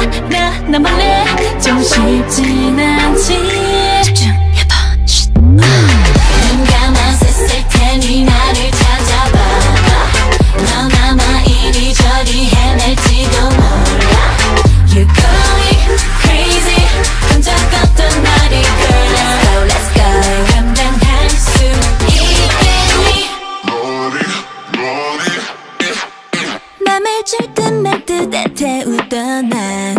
나 몰래 좀 쉽진 않지. 집중해봐. 눈 감아 셌을 테니 나를 찾아봐. 넌 아마 이리저리 헤맬지도 몰라. You're going crazy. 깜짝 같던 날이 girl. Let's go, let's go. 감당할 수 있겠니? 맘을 줄 듯 말 듯 태우던 난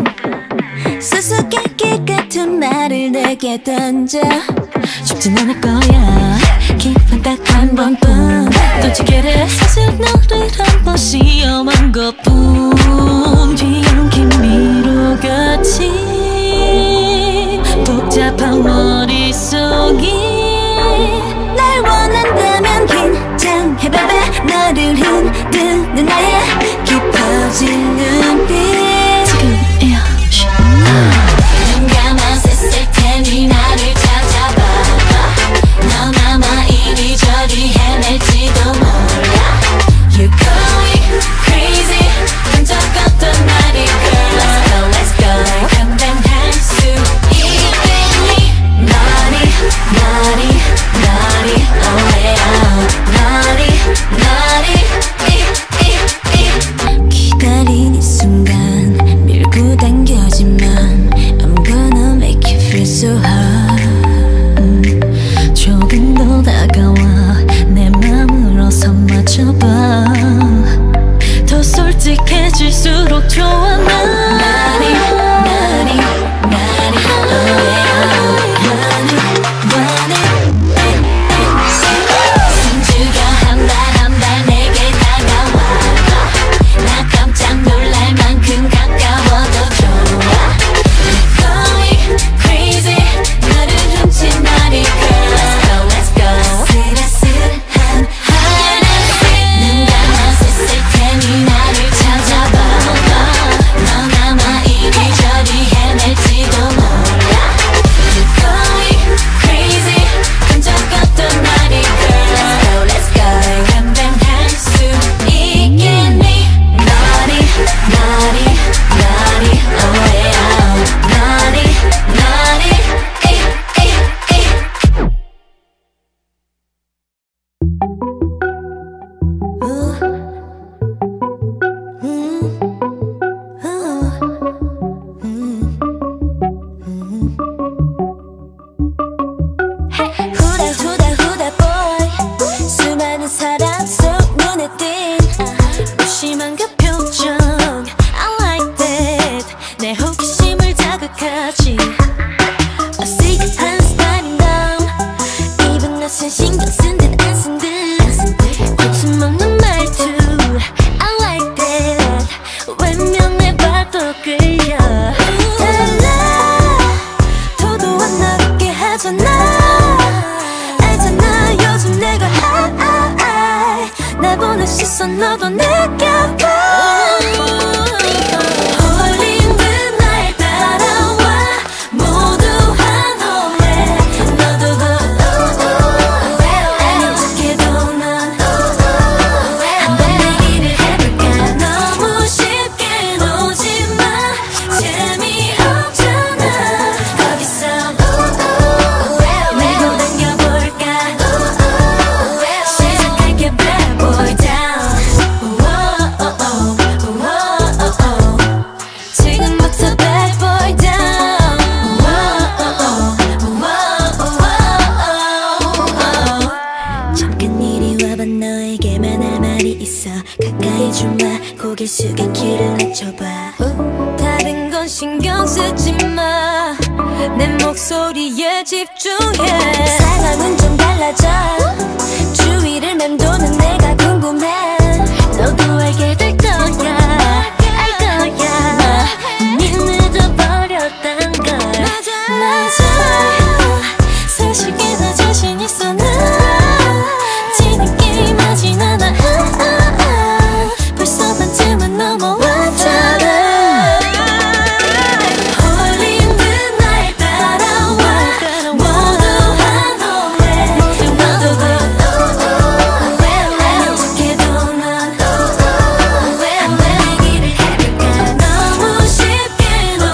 수수께끼 같은 말을 내게 던져. 쉽진 않을 거야. 기분 딱 한 번뿐. 또 지게를 사실 너를 한번 시험한 것뿐. 귀여운 김미로 같이 복잡한 머릿속이 날 원한다면 긴장해봐봐. 너를 흔드는 나의 깊어진 눈빛. 지금이야. 눈 감아 셌을 테니 나를 찾아봐. 넌 아마 이리저리 헤맬지도 몰라. You're going crazy. 깜짝 같던 날이 girl. Let's go, let's go. 감당할 수 있겠니? Naughty, naughty, naughty, oh yeah. Naughty, naughty, 기다린 이 순간 밀고 당겨지만 I'm gonna make you feel so hot. 조금 더 다가와 내 맘으로 손 맞춰봐. 더 솔직해질수록 좋아. 난 Naughty, naughty, naughty, oh yeah. 숨죽여 한 발 내게 다가와. 나 깜짝 놀랄 만큼 가까워도 좋아. You're going crazy. 너를 훔친 날이 girl. Let's go, let's go. 아슬아슬한 하늘색. 눈 감아 셌을 테니 나를 찾아봐. 넌 아마 이리저리 헤맬지도 몰라. You're going crazy. 깜짝 같던 날이 girl. Let's go, let's go. 감당할 수 있겠니? Naughty, naughty, naughty, oh yeah. Naughty, naughty, 후다 boy. 수많은 사람 속 눈에 띈 무심한 그 표정 I like that. 내 호기심을 자극하지. 어색한 스타일인 넌 입은 낯선 신경 쓴 듯 안 쓴 듯 거침없는 말투 I like that. 외면해봐도 끌려. 달라 도도한 날 웃게 하잖아. 알잖아 요즘 내가 날 보는 시선 너도 느껴봐. 홀린 듯 날 따라와. 모두 환호해. 너도 아닌 척해도 넌 한번 내기를 해볼까. 너무 쉽게 놓지마. 재미없잖아. 거기서 밀고 당겨볼까. 시작할게 bad boy down. 지금부터 bad boy down. 잠깐 이리 와봐. 너에게만 할 말이 있어. 가까이 좀 와. 고개 숙여 귀를 낮춰봐. 다른 건 신경 쓰지 마. 내 목소리에 집중해. 상황은 좀 달라져. 주위를 맴도는 내가 궁금해. 너도 알게 될 거야. 알 거야. 이미 늦어버렸단 걸. 맞아. 사실 꽤나 자신 있어. 나 지는 게임 하진 않아. 벌써 반쯤은 넘어왔잖아. 홀린 듯 날 따라와. 모두 환호해. 너도 아닌 척해도 넌 한번 얘기를 해볼까. 너무 쉽게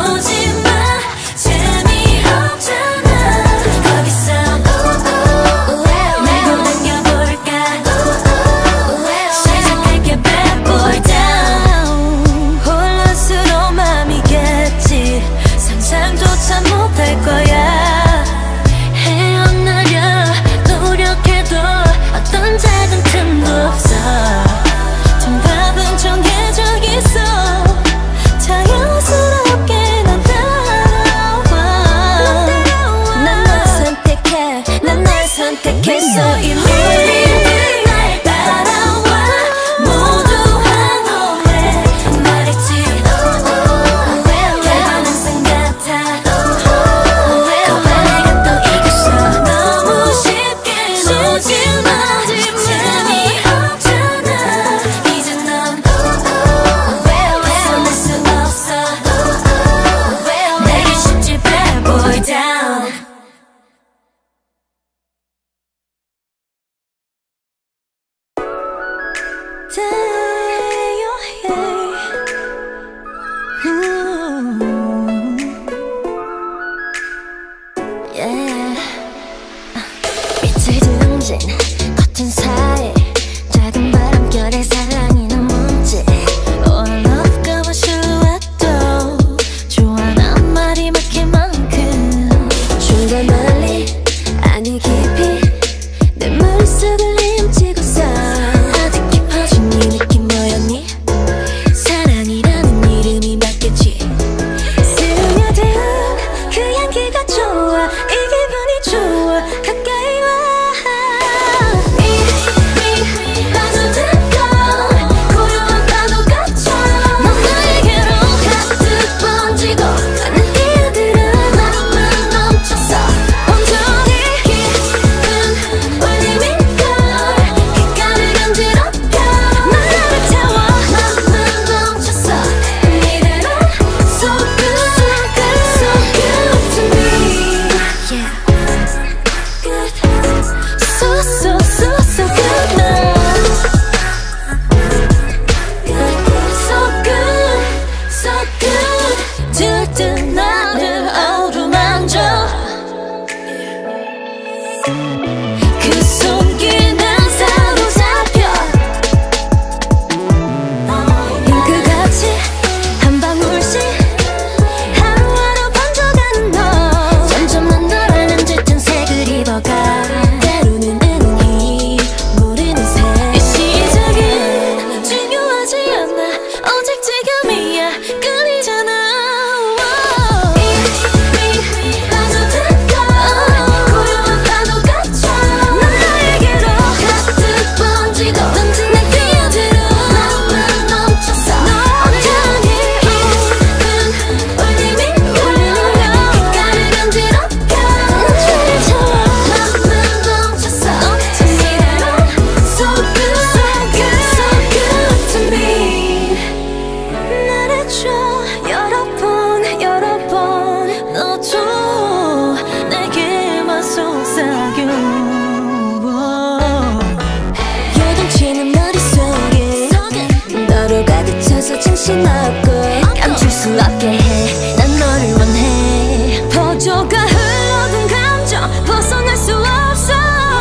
번진 커튼 사이 작은 바람결에 살랑이는 문제 Oh I love 까만 실루엣도 좋아 난 말이 막힐 만큼 중간 멀리 아니 깊이 내 머릿속을 헤엄치고서 아직 깊어진 이 느낌 뭐였니? 사랑이라는 이름이 맞겠지 스며든 그 향기가 좋아 이 기분이 좋아 가까이 와 이미 빠져들고 고요한 파도 같아 넌 나에게로 가득 번지고 가는 이유들은 마음은 멈춰서 온전히 깊은 울림인걸 귓가를 간지럽혀 나를 태워 마음은 멈춰서 이대로 So good, so good to me Yeah Good So good now Good So good 들뜬 나를 어루만져 그 손길은 사로잡혀 잉크같이 한 방울씩 하루하루 번져가는 너 점점 난 널 아는 짙은 색을 입어가 때로는 은은히 모르는 새 이 시작은 중요하지 않아 오직 지금이야 끊이잖아 이미 빠져들고 고요한 파도 같아 넌 나에게로 가득 번지고 던진 내 뛰어들어 마음은 멈춰서 온전히 깊은 울림인걸 귓가를 간지럽혀 나를 태워 마음은 멈춰서 이대로 So good, so good to me 말해줘 여러 번 너도 내게만 속삭여 요동치는 머릿속에 너로 가득 차서 정신없고 감출 수 없게 해 난 너를 원해 포도가 흘러든 감정 벗어날 수 없어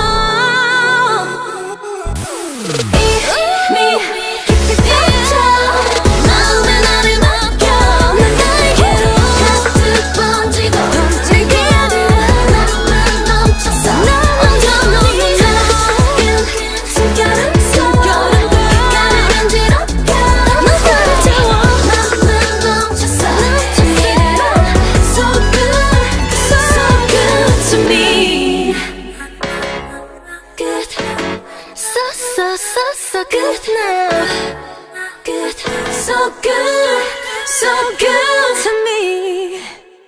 이미 깊이 빠져 마음에 나를 맡겨 난 나에게로 가득 번지고 내 기억은 마음은 멈춰서 온전히 작은 숨결은 귓가를 간지럽혀 넌 나를 태워 마음은 멈춰서 이대로 So good to me Good So good now Good So good to me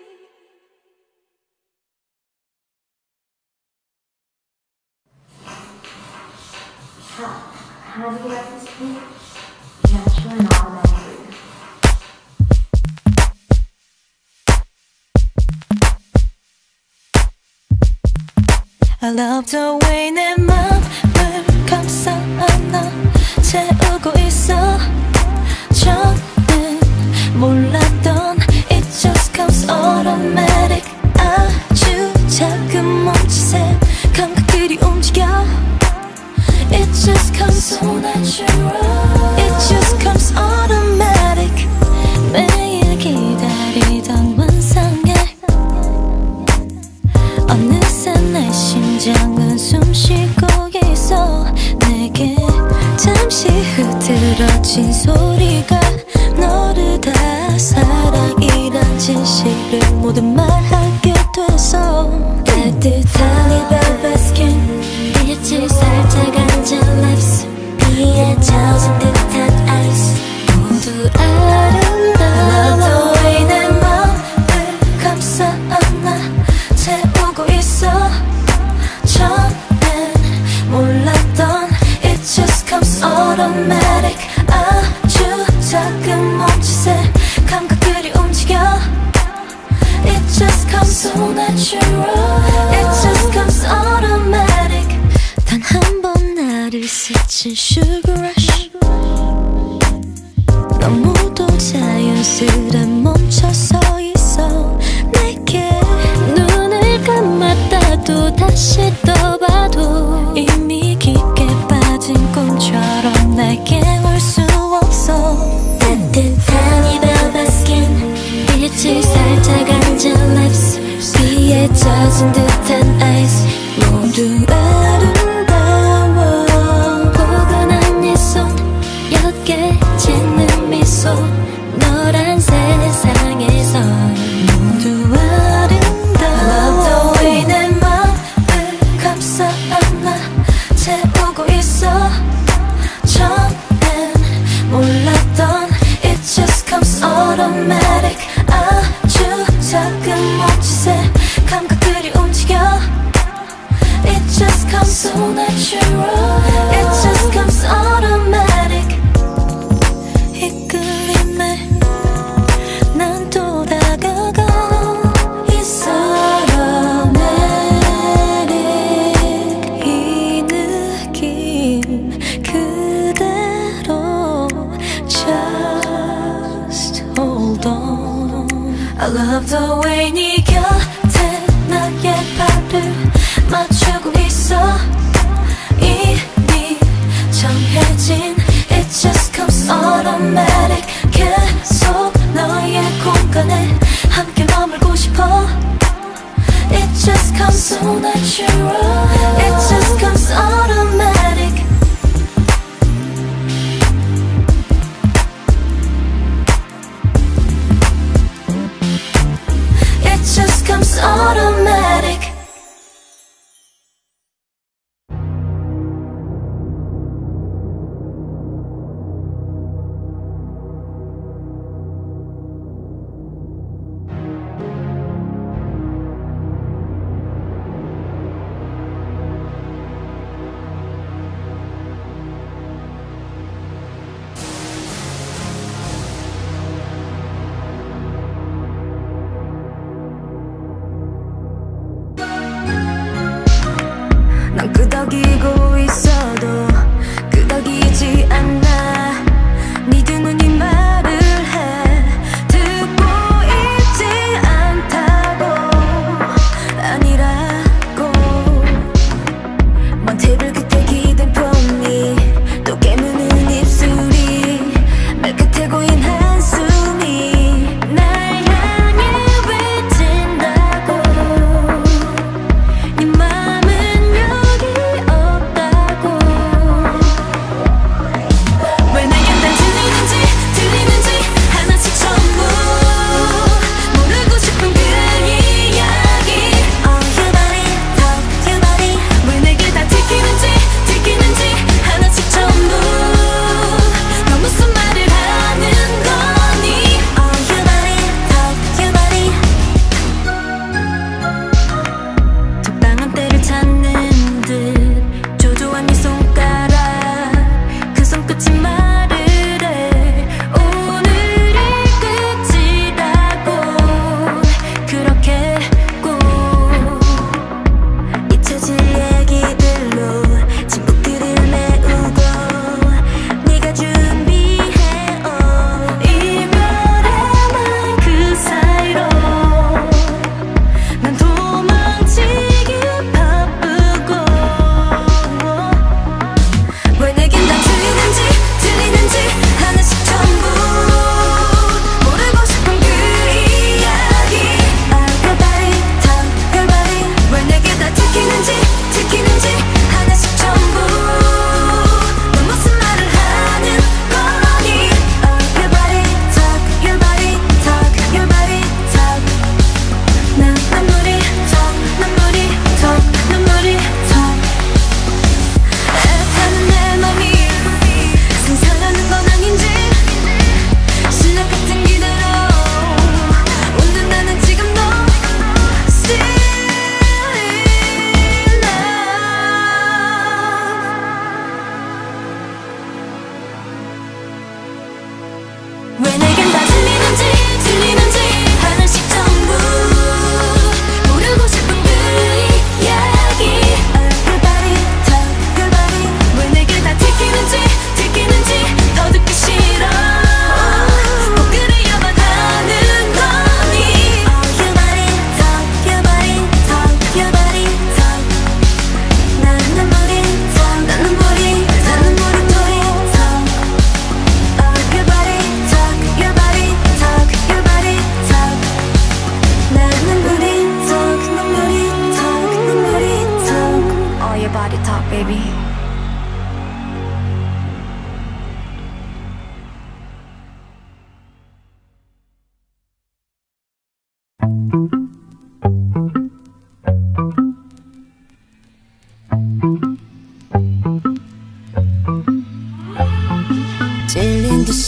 How do you like this beat? Gentle and automatic. I love the way 내 맘을 감싸 안아 채우고 있어 전엔 몰랐던 It just comes automatic 아주 작은 몸짓에 감각들이 움직여 It just comes so natural It just comes automatic 매일 기다리던 환상에 어느새 내 심장은 숨쉬고 있어 내게 잠시 흐트러진 소리가 너를 다 사랑이란 진실을 모두 말하게 돼서 따뜻한 이 velvet skin 빛을 살짝 앉은 lips 비에 젖은 듯한 ice 모두 아름다워 Love the way 내 맘을 감싸 안아 채우고 있어 전엔 몰랐던 It just comes automatic 아주 작은 몸짓에 감각들이 움직여 It just comes so natural It just comes automatic 단 한 번 나를 스친 sugar rush 너무도 자연스레 멈춰서 있어 내게 눈을 감았다도 다시 떠봐도 이미 쏟아진 듯한 아이스 모두 아름다워. 포근한 네 손 옅게 짓는 미소 너란 세상에서 모두 아름다워. I love the way 내 맘을 감싸 안아 채우고 있어. 처음엔 몰랐던 It just comes automatic. 아주 작은 몸짓에 감각들이 움직여. It just comes so natural. It just comes automatic. 이끌림에 난 또 다가가. It's automatic. 이 느낌 그대로 Just hold on. I love the way 네 곁에 나의 발을 맞추고 있어. 이미 정해진 It just comes automatic. 계속 너의 공간에 함께 머물고 싶어. It just comes so natural. It just comes automatic. It just comes automatic. 난 끄덕이고 있어도 끄덕이지 않아. 네 두 눈이 말을 해. 듣고 있지 않다고. 아니라고. 먼 테이블 끝에 기댄 폼이 또 깨무는 입술이 말끝에 고인 한숨이 날 향해 외친다고. 네 맘은 여기 없다.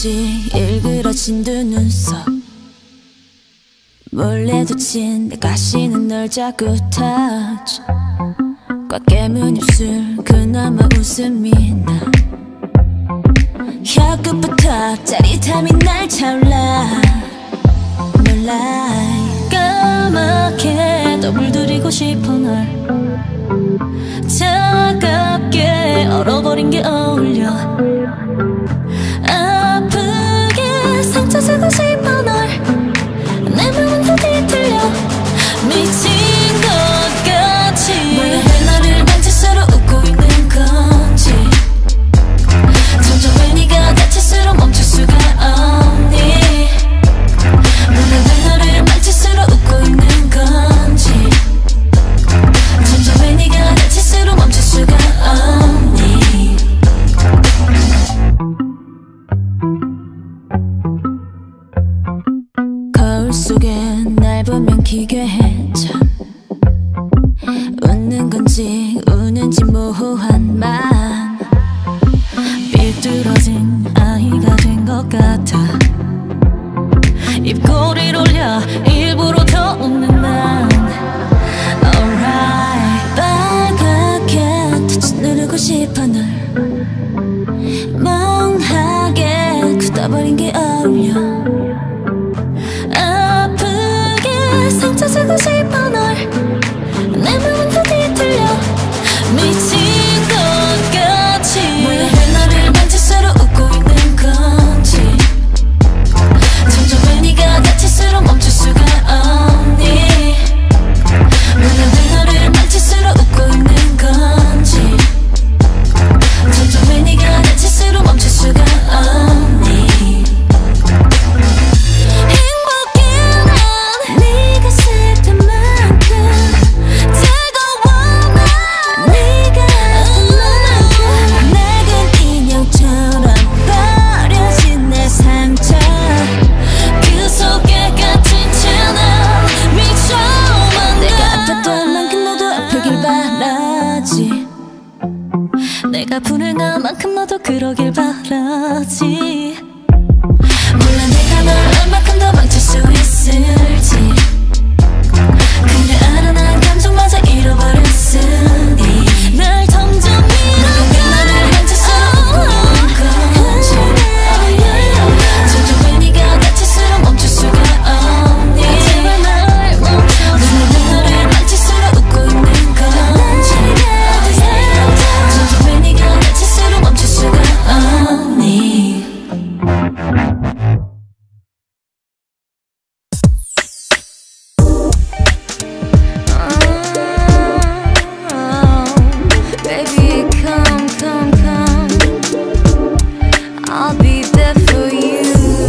없이 일그러진 두 눈썹 몰래 두친 내 가시는 널 자꾸 touch 꽉 깨문 입술 그나마 웃음이 나 혀끝부터 짜릿함이 날 차올라 몰라 까맣게 또 물들이고 싶어 널 차갑게 얼어버린 게 어울려 아프게 상처 주고 싶어 널 내 맘은 다 뒤틀려 미친 것 같이 몰라 왜 너를 만질수록 웃고 있는 건지 점점 왜 네가 다칠수록 멈출 수가 없니 몰라 왜 너를 만질수록 웃고 있는 건지 점점 왜 네가 다칠수록 멈출 수가 없니 거울 속에 날 보면 기괴해 참 웃는 건지 우는지 모호한 맘 삐뚤어진 아이가 된 것 같아 입꼬리를 올려 일부러 더 웃는 난 Alright 빨갛게 touch 누르고 싶어 널 멍하게 굳어버린 게 어울려 아프게 상처 주고 싶어 널 내 맘은 다 뒤틀려 미친 것 같이 몰라 왜 너를 만질수록 웃고 있는 건지 점점 왜 네가 다칠수록 멈출 수가 없니 몰라 왜 너를 만질수록 웃고 있는 건지 점점 왜 네가 다칠수록 멈출 수가 없니 행복해 난 네가 싫던 만큼 즐거워 난 네가 아픈 만큼 낡은 인형처럼 버려진 내 상처 그 속에 갇힌 채 난 미쳐만 내가 아팠던 만큼 너도 아프길 바라지 내가 불행한 만큼 너도 그러길 바라지 몰라 내가 널 얼마큼 더 망칠 수 있을지 그래 알아 난 감정마저 잃어버렸으니 날 점점 잃어가 나를 만질수록 웃고 있는 건지 점점 왜 네가 다칠수록 멈출 수가 없니 제발 날 멈춰줘 왜 너를 만질수록 웃고 있는 건지 점점 왜 네가 다칠수록 멈출 수가 없니 Baby, come, come, come. I'll be there for you.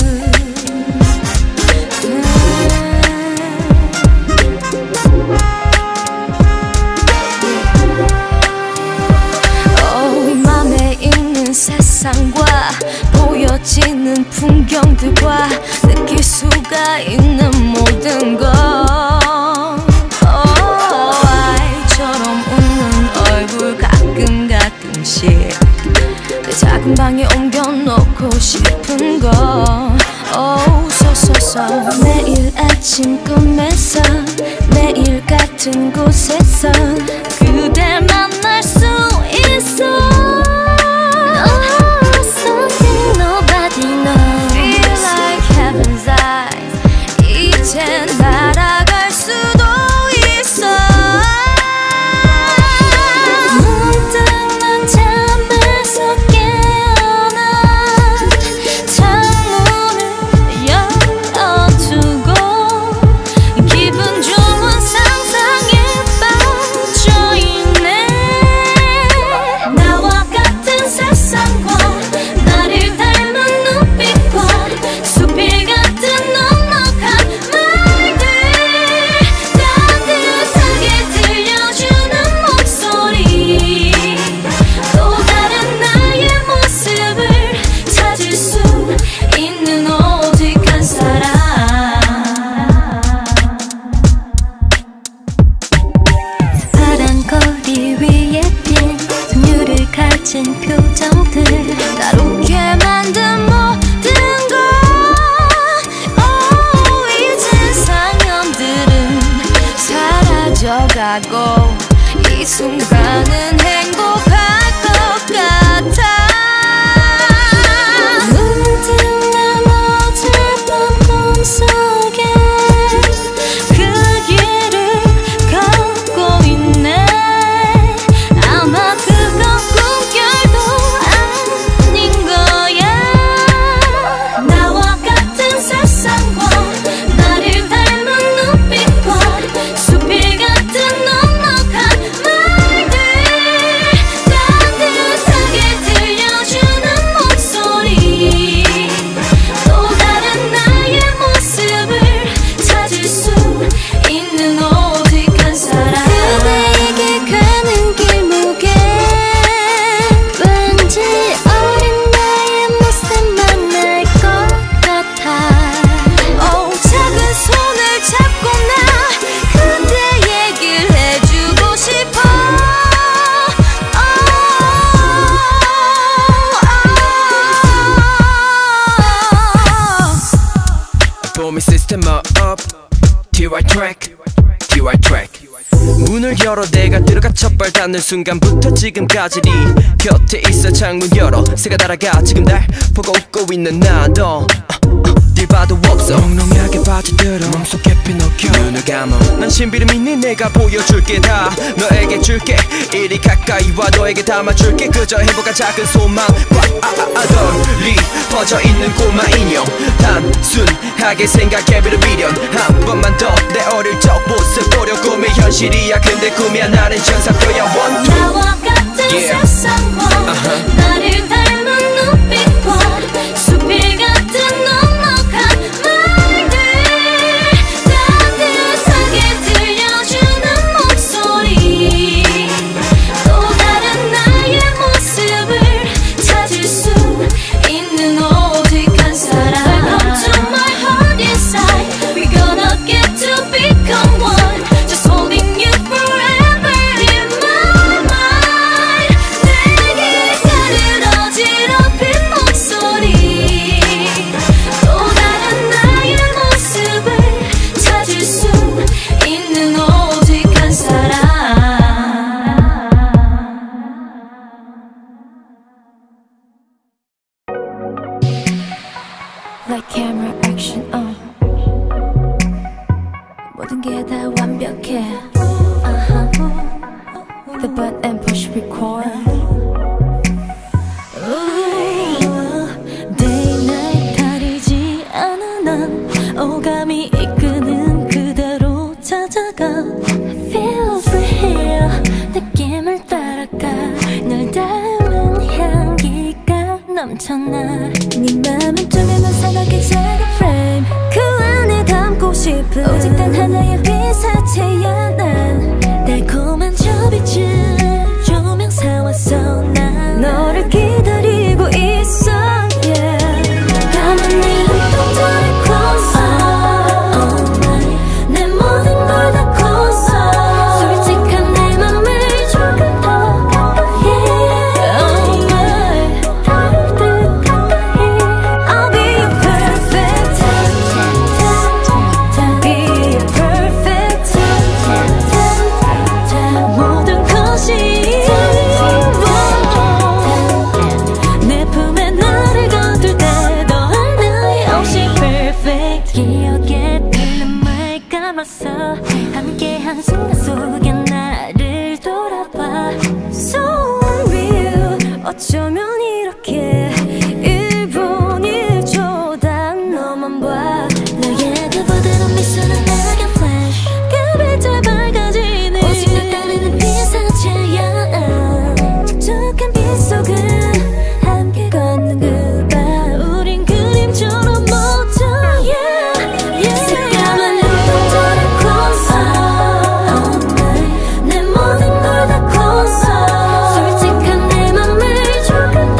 Oh, 이 맘에 있는 세상과 보여지는 풍경들과 느낄 수가 있는 모든 것 아이처럼 웃는 얼굴 가끔씩 내 작은 방에 옮겨놓고 싶은 거 소소소 매일 아침 꿈에서 매일 같은 곳에서 그댈 만날 수 있어 Something nobody knows Feel like heaven's eyes 이젠 날아갈 수도 있어 문득 난 잠에서 깨어나 창문을 열어두고 기분 좋은 상상에 이 순간은 행복할 것 같아. 문득 난 어젯밤 꿈속에 그 길을 걷고 있네. 아마 그건 꿈결도 아닌 거야. 나와 같은 세상과 나를 닮은 눈빛과 수필 같은 넉넉한 말들, 따뜻하게 들려주는 목소리, 또 다른 나의 모습을 찾을 수 있는 오직 한 사람. 그대에게 가는 길목에 왠지 어린 나의 모습 만날 것 같아. 작은 손을 잡고 나 그대 얘길 해주고 싶어. 봄이 시스템 up TY track TY track. 문을 열어 내가 들어가 첫발 닿는 순간부터 지금까지 네 곁에 있어. 창문 열어 새가 날아가 지금 날 보고 웃고 있는 나도 네 봐도 없어. 몽롱하게 빠져들어 몸속 깊이 녹여 눈을 감아. 난 신비를 믿니 내가 보여줄게 다 너에게 줄게. 이리 가까이 와 너에게 담아줄게. 그저 행복한 작은 소망과 널리 퍼져있는 꼬마 인형. 단순하게 생각해보려 미련. 한 번만 더 내 어릴 적 모습 보려. 꿈이 현실이야 근데 꿈이야 나는 전사표야. One, two. 나와 같은 세상과 나를 닮은 눈빛과 수필 같은 넉넉한 말들, 따뜻하게 들려주는 목소리, 또 다른 나의 모습을 찾을 수 있는 오직 한 사람. Welcome to my heart inside. We're gonna get to become one. Just holding you forever in my mind. 내 귓가를 어지럽힌 목소리, 또 다른 나의 모습을 찾을 수 있는 오직 한 사람. Like camera action on. 모든 게 다 완벽해. The button and push record. Day night 가리지 않아 난 오감이 이끄는 그대로 찾아가. I feel free here. 느낌을 따라가. 널 닮은 향기가 넘쳐나. 네 맘은 쪼개면 사각의 작은 frame. 그 안에 담고 싶은 오직 단 하나의 빛사체야 난. 달콤한 저 빛을 조명 삼았어 난. 너를 기다리고 있어 yeah. 감은 네 눈동자를 close up. 내 모든 걸 다 close up. 솔직한 내 맘을 조금 더 가까이 oh my. 다룰 듯 가까이. I'll be your perfect be your perfect 모든 것이 내 품에 나를 거둘 때 더한 나의 없이 perfect. 기억에 들는 말 감았어. 함께한 순간 속에 나를 돌아봐. So unreal. 어쩌면 이렇게 1분 1초 다 너만 봐. 너의 그 부드러운 미소는 나게 flash. 그 빛을 밝아지는 오직 널 따르는 빛사체야 난. 촉촉한 빛 속을 함께 걷는 그 밤. 우린 그림처럼 멋져 yeah, yeah. 새까만 눈동자를 close up. 내 모든 걸 다 close up. 솔직한 내 맘을 조금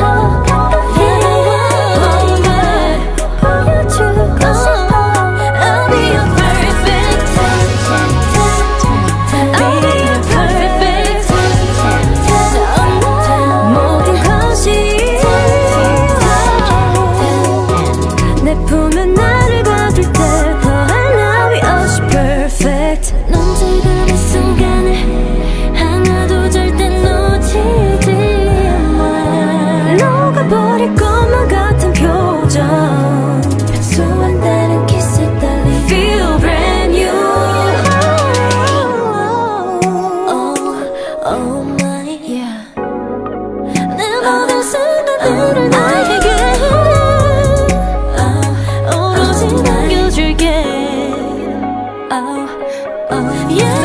Oh my yeah. 내 모든 순간들을 나에게 오로지 남겨줄게. Yeah.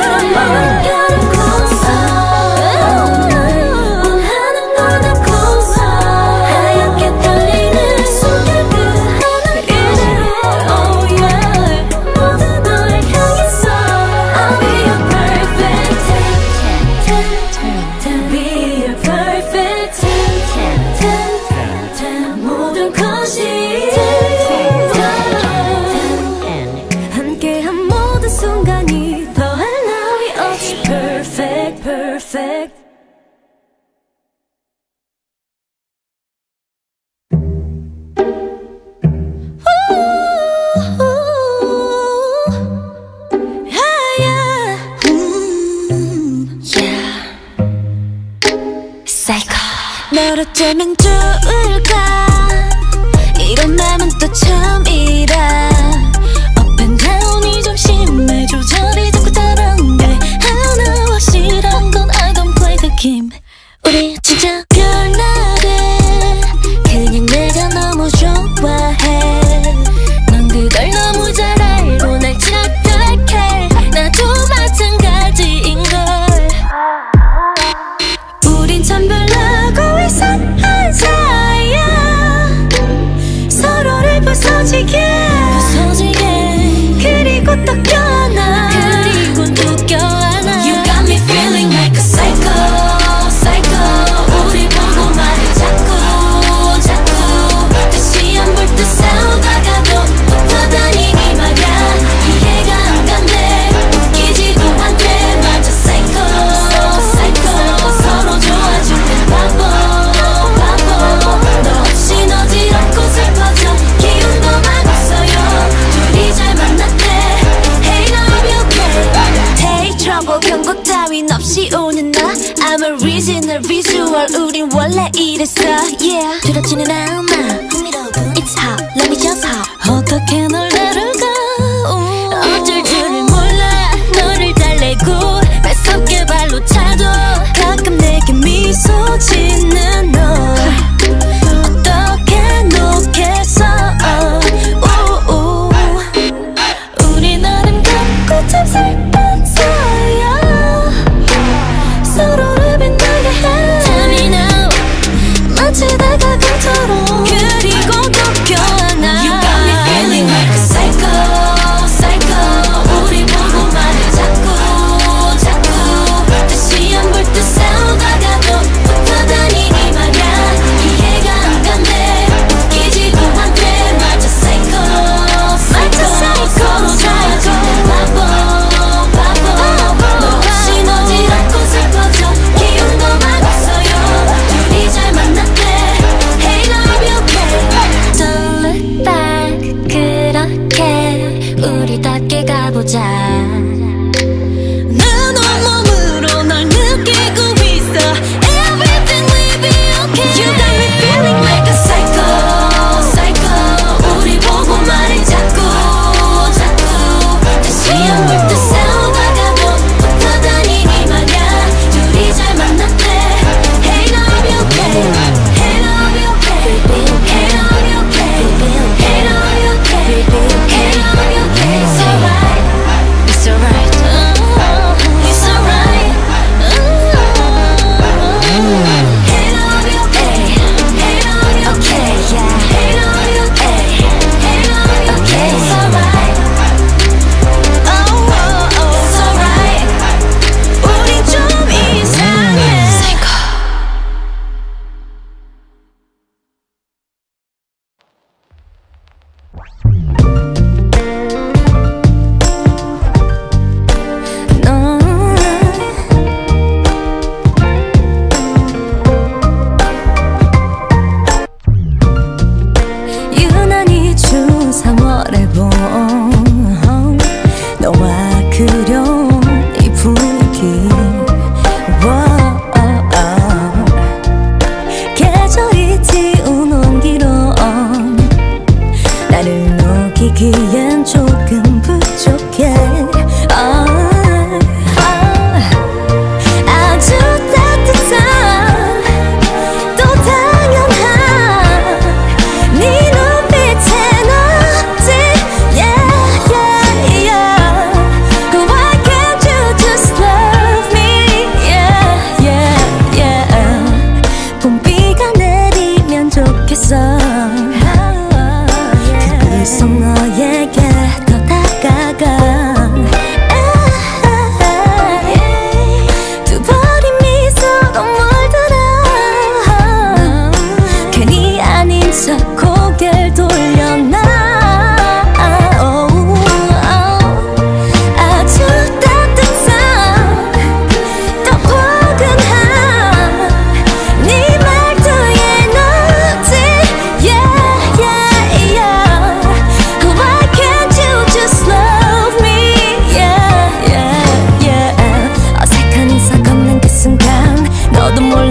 Perfect. 널 어쩌면 좋을까 이런 맘은 또 처음이라 Up and down이 좀 심해 조절이 자꾸 다른데 하나 확실한 건 I don't play the game 우리 진짜 별나래 그냥 내가 너무 좋아해 넌 그걸 너무 잘 알고 날 착각해 나도 마찬가지인걸 우린 참 별나고 이상한 사이야 서로를 부서지게 그리고 또 껴안아 그리고 또 껴안아 You got me feeling like a psycho 우리 보고 말해 자꾸 다시 안 볼 듯 싸우다가도 붙어다니니 말야 이해가 안 간대 웃기지도 않대 맞아 psycho 서로 좋아줄 때 바보 너 없인 어지럽고 슬퍼져 기운도 막 없어요 둘이 잘 만났대 Hey now I'll be okay Take trouble 경고 따윈 없이 오는 나 I'm a original visual 우린 원래 이랬어 Yeah 두렵지는 않아 It's hot let me just hop 어떻게 널 다룰까 어쩔 줄을 몰라 너를 달래고 매섭게 발로 차도 가끔 내게 미소 짓는 너 어떻게 놓겠어 우리 나름 같고 참 슬픈 사이야 서로를 빛나게 해 Tell me now 마치 다가간처럼 그리고 또 껴안아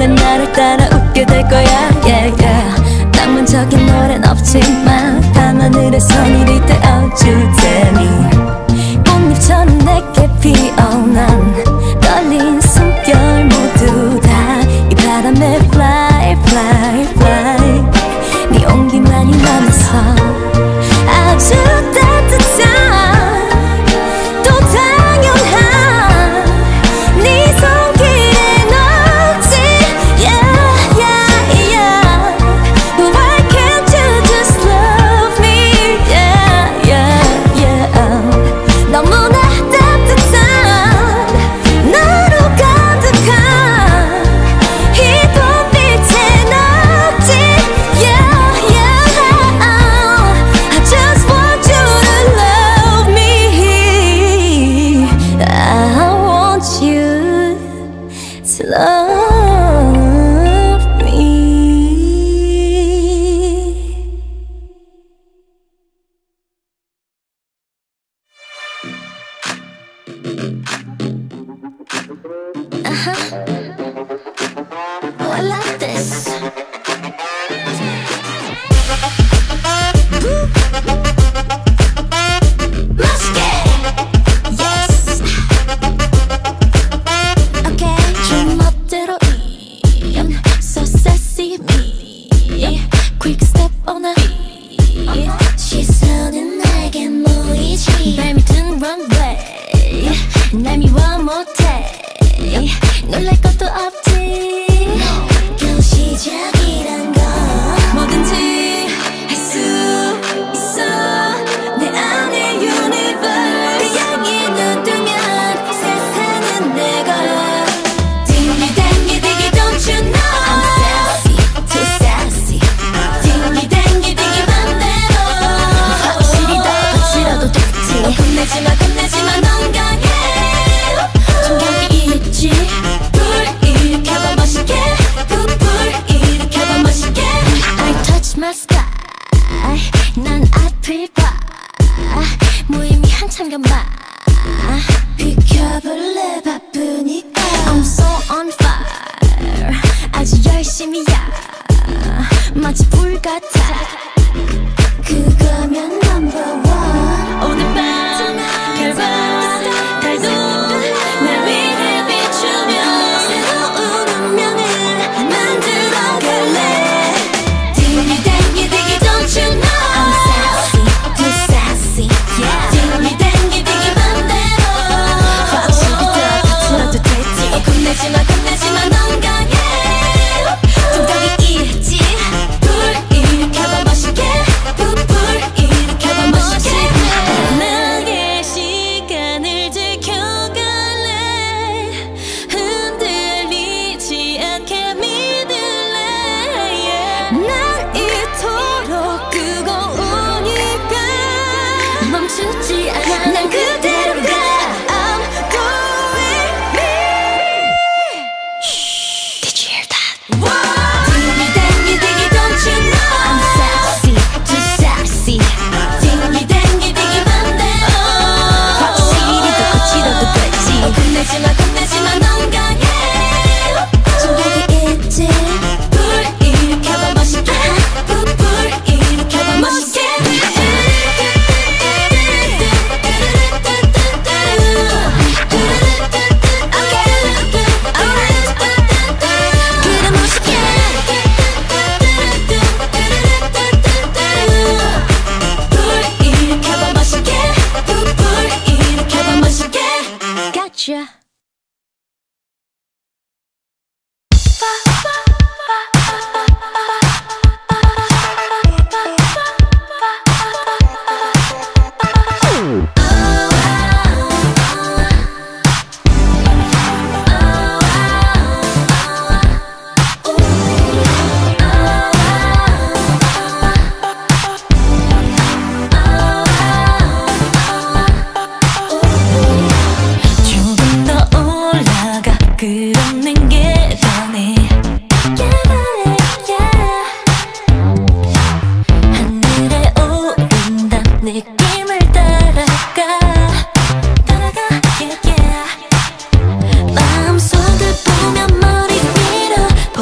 언젠간 나를 따라 웃게 될 거야 yeah, yeah. 낭만적인 노래는 없지만 밤하늘에 선율이 되어줄 테니 꽃잎처럼 내게 피어난 떨린 숨결 모두 다 이 바람에 fly fly fly 네 온기만이 남아서 아주 따뜻한 또 당연한 네 손길에 넣지 yeah yeah yeah Why can't you just love me yeah yeah yeah 너무나 따뜻한 너로 가득한 이 봄빛에 넣지 yeah yeah I just want you to love me I want you to love me Oh, I love this. Yes. Okay. 좀 멋대로 so sassy me. Quick step on a beat. 시선은 나에게 모이지. 발밑은 runway. 날 미워 못해. 놀랄 것도 없지. 겨우 시작이란 건 뭐든지 할 수 있어. 내 안에 universe 그 향기 눈 뜨면 세상은 내 것. Dingy dangy diggy don't you know I'm sassy, too sassy. Dingy dangy diggy 맘대로 확실히 더 거칠어도 됐지. 겁내지마 넌 강해. 총격이 있지. 불 일으켜봐 멋있게. 불 일으켜봐 멋있게. I touch my sky. 난 앞을 봐. 모임이 한참 겸마. 비켜볼래 바쁘니까. I'm so on fire. 아주 열심히야. 마치 불 같아. 그거면 number one. 오늘 밤 별밤 달도 날 위해 비추며 새로운 운명을 만들어 갈래. Dingy dangy diggy don't you know I'm sassy, too sassy. Yeah. Dingy dangy diggy 맘대로 확실히 더 거칠어도 됐지. 겁내지마 넌 강해. 동작이 있지. 불 일으켜봐 멋있게. 불 일으켜봐 멋있게. 나의 시간을 지켜갈래. 흔들리지 않게 믿을래. yeah. 날 이토록 뜨거우니까 멈추지 않아. 난 그대로 가. I'm going me. Did you hear that? Dingy dangy diggy don't you know I'm sassy, too sassy. Dingy dangy diggy 맘대로 확실히 더 거칠어도 됐지. 겁내지마 넌 강해. 총격이 있지. 불 일으켜봐 멋있게. 불 일으켜봐 멋있게. 그래 멋있게. 불 일으켜봐 멋있게. 불 일으켜봐 멋있게. Gotcha. 조금 더 올라가 그러는 게 변해. 하늘에 오른다 느낌을 따라가 yeah, yeah. 마음속을 보면 머리 위로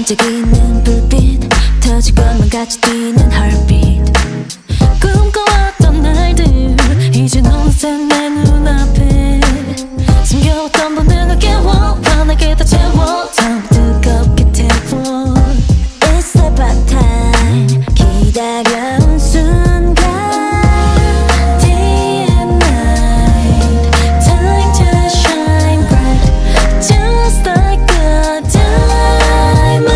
반짝이는 불빛 터질 것만 같이 뛰는 heartbeat 꿈꿔왔던 날들 이제 어느새 내 눈앞에 숨겨왔던 본능을 깨워 환하게 다 채워 더 뜨겁게 태워 It's about time 기다려온 순간 Day and night Time to shine bright Just like a diamond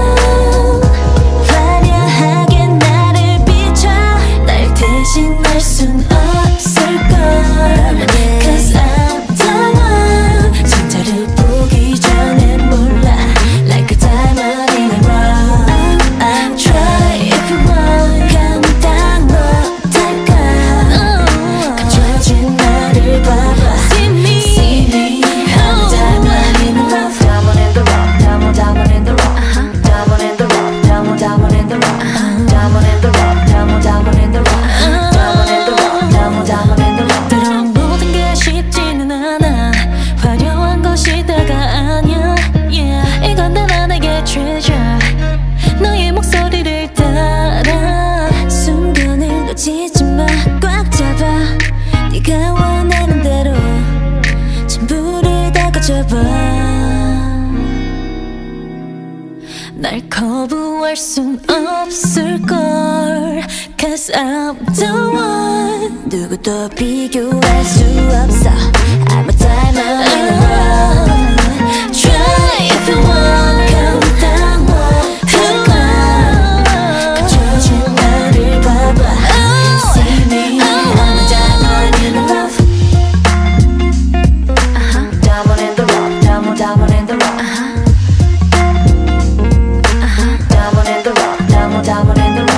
화려하게 나를 비춰 날 대신할 순 없을걸 Cause I'm the one 진짜를 보기 전엔 몰라 Like a diamond in a rough Try if you want 감당 못할까 감춰진 나를 봐봐 See me I'm a diamond in the rough Diamond in the rough Diamond in the rough Diamond in the rough Diamond in the rough Diamond in the rough Diamond in the rough 때론 모든 게 쉽지는 않아 화려한 것이 다가 아니야 yeah. 이건 다 나에게 treasure 너의 목소리를 따라 순간을 놓치지 마 꽉 잡아 네가 원하는 대로 전부를 다 가져봐 날 거부할 순 없을걸 Cause I'm the one 누구도 비교할 수 없어 I'm a diamond in the rough Try if you want 감당 못할까 감춰진 나를 봐봐 See me I'm a diamond in the rough Diamond in the rough Diamond in the rough Diamond in the rough Diamond in the rough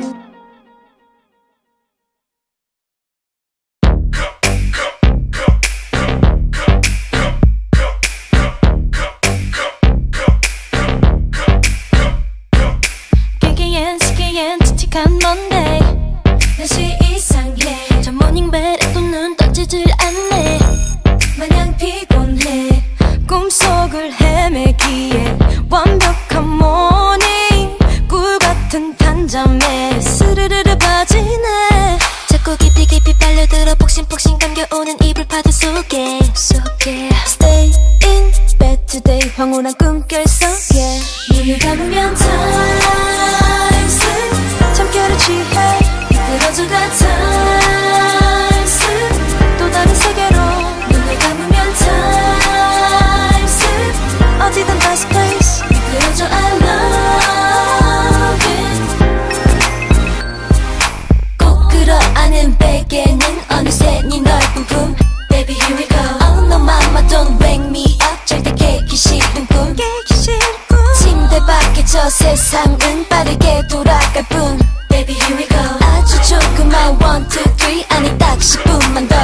기기엔 시기엔 칙칙한 Monday 날씨 이상해 저 모닝벨에도 눈 떠지질 않네 마냥 피곤해 꿈속을 헤매기에 완벽한 모닝 꿀같은 단잠에 스르르르 빠지네 자꾸 깊이 깊이 빨려들어 폭신폭신 감겨오는 이불 파도 속에 Stay in bed today 황홀한 꿈결 속에 눈을 감으면 time slip 잠결에 취해 이끌어져가 time slip 또 다른 세계로 눈을 감으면 time slip 어디든 best place 이끌어져 I love it 꼭 끌어안은 베개는 어느새 네 넓은 품 Baby here we go Oh no mama don't wake me up 절대 깨기 싫은 꿈 침대 밖에 저 세상은 빠르게 돌아갈 뿐 Baby here we go 아주 조금만 1, 2, 3 아니 딱 10분만 더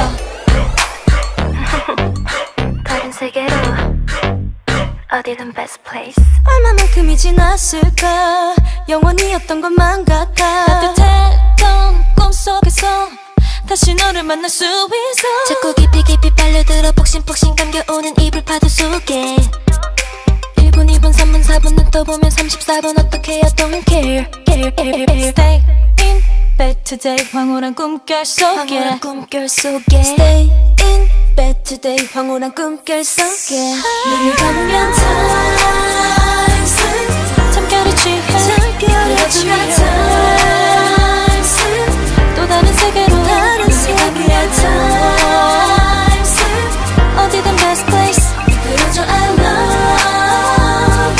다른 세계로 어디든 best place 얼마만큼이 지났을까 영원이었던 것만 같아 따뜻했던 꿈속에서 다시 너를 만날 수 있어 자꾸 깊이 깊이 빨려들어 폭신폭신 감겨오는 이불 파도 속에 1분 2분 3분 4분 눈 떠보면 34분 어떻게 I don't care Stay in bed today 황홀한 꿈결 속에 Stay in bed today 황홀한 꿈결 속에 눈을 감으면 time slip 잠결에 취해 그려주면 time slip 또 다른 세계로 눈을 감으면 time slip 어디든 best place 이끌어줘 I love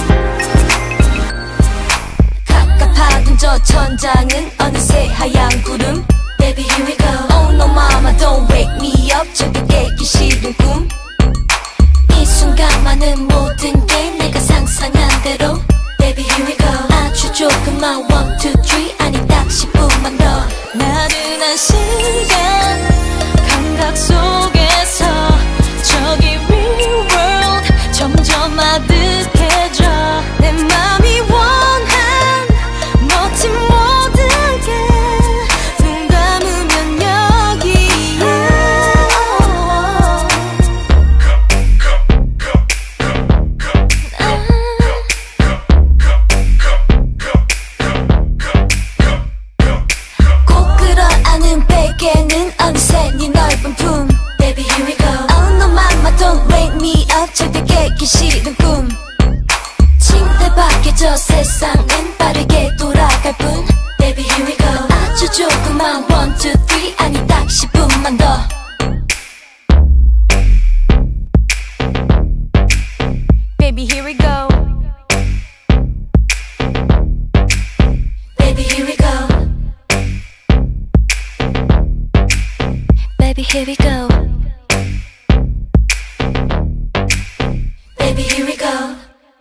it 갑갑하던 저 천장은 어느새 하얀 구름 Baby here we go Oh no mama don't wake me up 절대 깨기 싫은 꿈 이 순간만은 모든 게 내가 상상한 대로 Baby here we go 아주 조금만 1, 2, 3 아니 딱 10분만 더 나른한 시간 감각 속에서 저기 real world 점점 아득해져 내 맘이 원한 멋진 모든 게 눈 감으면 여기에 그저 세상은 빠르게 돌아갈 뿐. Baby here we go. 아주 조그만 1, 2, 3 아니 딱 10분만 더. Baby here we go. Baby here we go. Baby here we go. Baby here we go.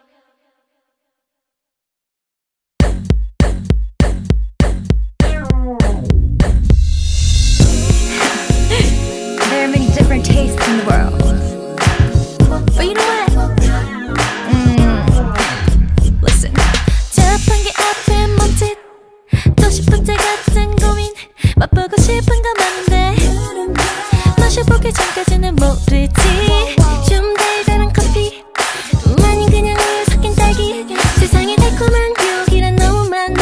There are many different tastes in the world, but you know what? Listen. 자판기 앞에 먼짓 또 10분째 같은 고민 맛보고 싶은 거 많은데 마셔보기 전까지는 모르지. 좀 달달한 커피 아닌 그냥 우유 섞인 딸기. 세상에 달콤한 유혹이란 너무 많아.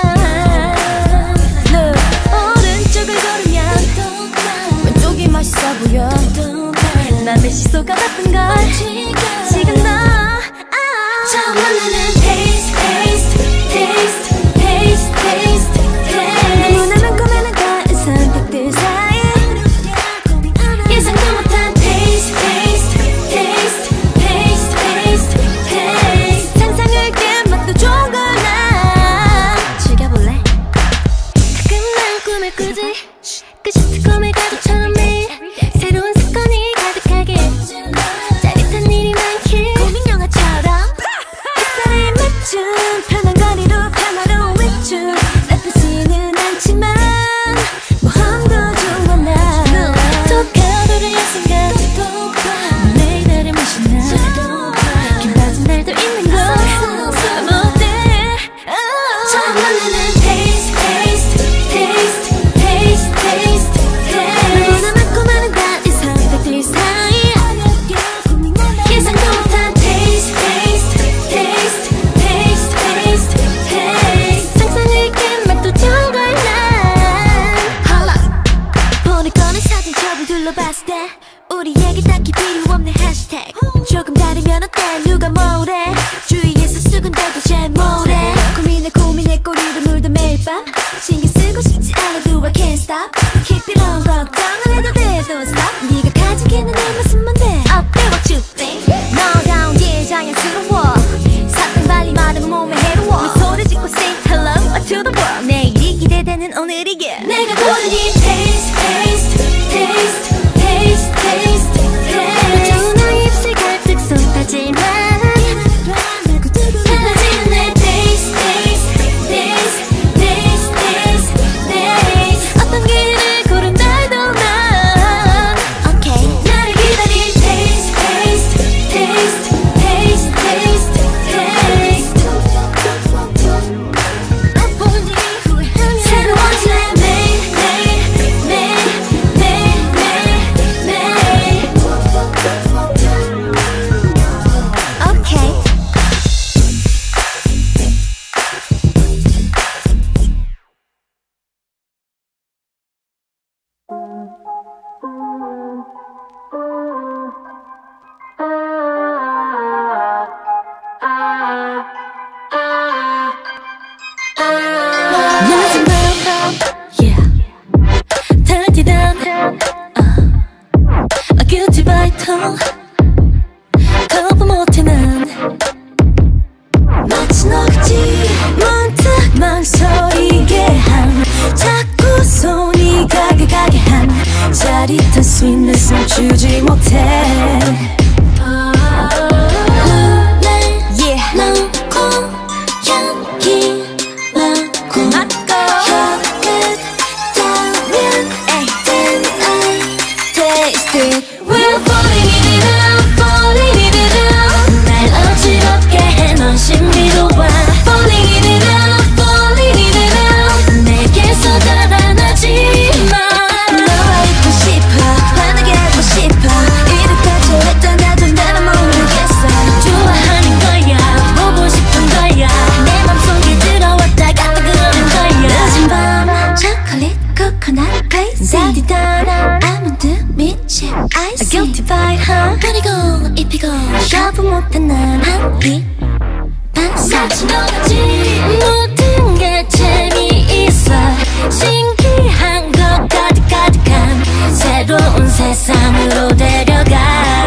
Look, 오른쪽을 걸으면 왼쪽이 맛있어 보여. 난 내 시소가 나쁜걸 지금 너 처음 만나는 taste, taste, taste, taste, taste, taste. 너무나 많고 많은 선택들 사이 예상도 못한 taste, taste, taste, taste, taste, taste. 상상을 깬 맛도 좋은 걸 난 즐겨볼래. 가끔 난 꿈을 꾸지. 끝이 특검의 가족처럼 매일 새로운 사건이 가득하게 짜릿한 일이 많길 고민 영화처럼 햇살에 맞춘 편한 거리로 평화로운 외출. 나쁘지는 않지만 모험도 좋아 나. 또 가로를 연 순간 내 이달의 맛이 나. 긴 낮은 날도 있는 걸 못해. 처음 만나는 taste, taste, taste, taste, taste, taste. 너무나 많고 많은 다른 선택들 사이 예상도 못한 taste, taste, taste, taste, taste, taste. 상상을 깬 맛도 좋은 걸 난. 보낼 거는 사진첩을 둘러봤을 때 우리에게 딱히 필요 없는 해시태그. 조금 다르면 어때 누가 뭐래. 주위에서 수군대도 잘 뭐래. 고민에 꼬리를 물던 매일 밤 신경 쓰고 싶지 않아도 I can't stop. Keep it on 걱정 안 해도 돼 don't stop. 네가 가지기에는 내 모습만 돼. 어때 what you think. 너다운 게 자연스러워. 사탕 발리 마른 몸에 해로워. 미소를 짓고 say hello to the world. 내일이 기대되는 오늘이게 내가 고른 이 taste, taste, taste, taste, taste, taste. 좋은 너의 입술 가득 쏟아질만 달라지는 내 taste, taste, taste, taste, taste, taste. 어떤 길을 고른 날도 난 okay. 나를 기다린 taste, taste, taste, taste, taste, taste. 맛본 이후에 새로워진 내 매일 매일 매일 매일 매일 매일. Okay. 낮은 밤, yeah. 달디단, guilty by tongue. 거부 못해 난 마치 너같이 문득 망설이게 한 자꾸 손이 가게 한 짜릿한 sweetness을 주지 못해. Yeah. 넣고 향기 맡고 혀끝 닿으면 then I taste it. We're falling in it out, falling in it out. 날 어지럽게 해 넌 신비로워. Falling in it out, falling in it out. 내게서 달아나지 마. 너와 있고 싶어 환하게 하고 싶어 이렇게 저랬던 같이 놀았지. 모든 게 재미있어. 신기한 것 가득가득한 새로운 세상으로 데려가.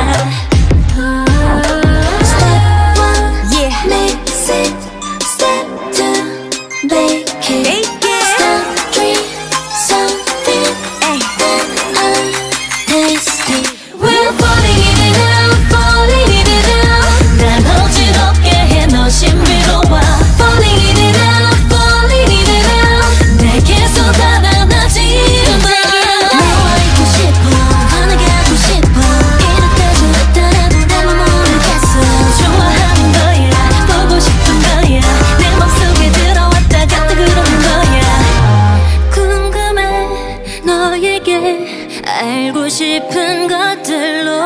Step 1 mix it. Step 2 bake it. Step 3 something then tasty. We're falling in and out, falling in and out. 난 어지럽게 해 너 신비로워. Falling in and out, falling in and out. 내게서 달아나지 마. 너와 있고 싶어, 환하게 하고 싶어. 이렇게 좋았다라도 나만 모르겠어. 좋아하는 거야, 보고 싶은 거야. 내 맘속에 들어왔다 갔다 그러는 거야. 궁금해 너에게 알고 싶은 것들로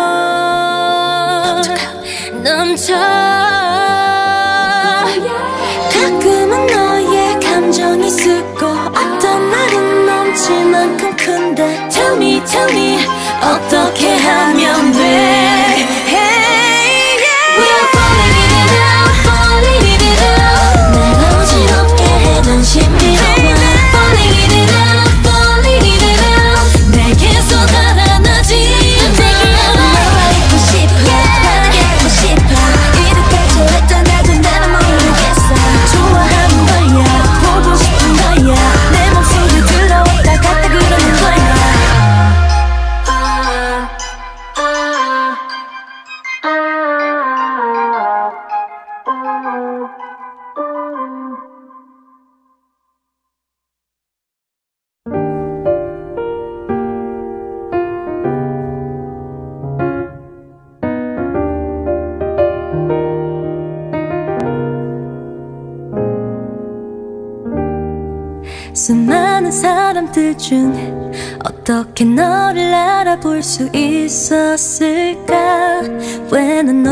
넘쳐. 가끔은 너의 감정이 쓰고 어떤 날은 넘칠 만큼 큰데. Tell me, tell me 어떻게 하면 돼. Hey, yeah. We're falling in and out, falling in and out. 날 어지럽게 해 넌 신비로워. Falling in and out, falling in and out. 내게서 달아나지 마. 너와 있고 싶어, 환하게 하고 싶어. 이렇게 좋았다나도 나는 모르겠어. 좋아하는 거야, 보고 싶은 거야. 내 목소리 들어왔다 갔다 그러는 거야. 수많은 사람들 중에 어떻게 너를 알아볼 수 있었을까? 왜 난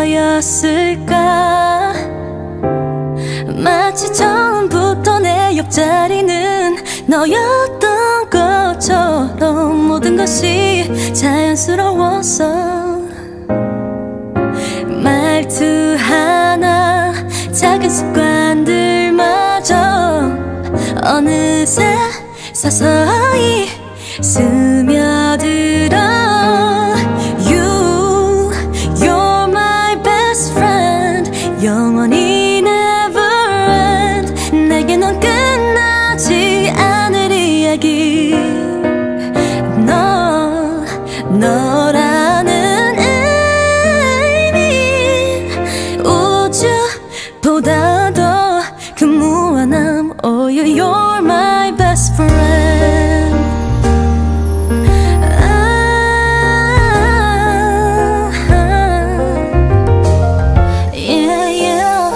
너였을까? 마치 처음부터 내 옆자리는 너였던 것처럼 모든 것이 자연스러웠어. 말투 하나, 작은 습관들마저 어느새 서서히 스며들어. You're my best friend. 영원히 never end. 내게 넌 끝나지 않을 이야기. 너라는 의미 우주보다도 그 무한함. Oh, you're my best friend. Yeah, yeah.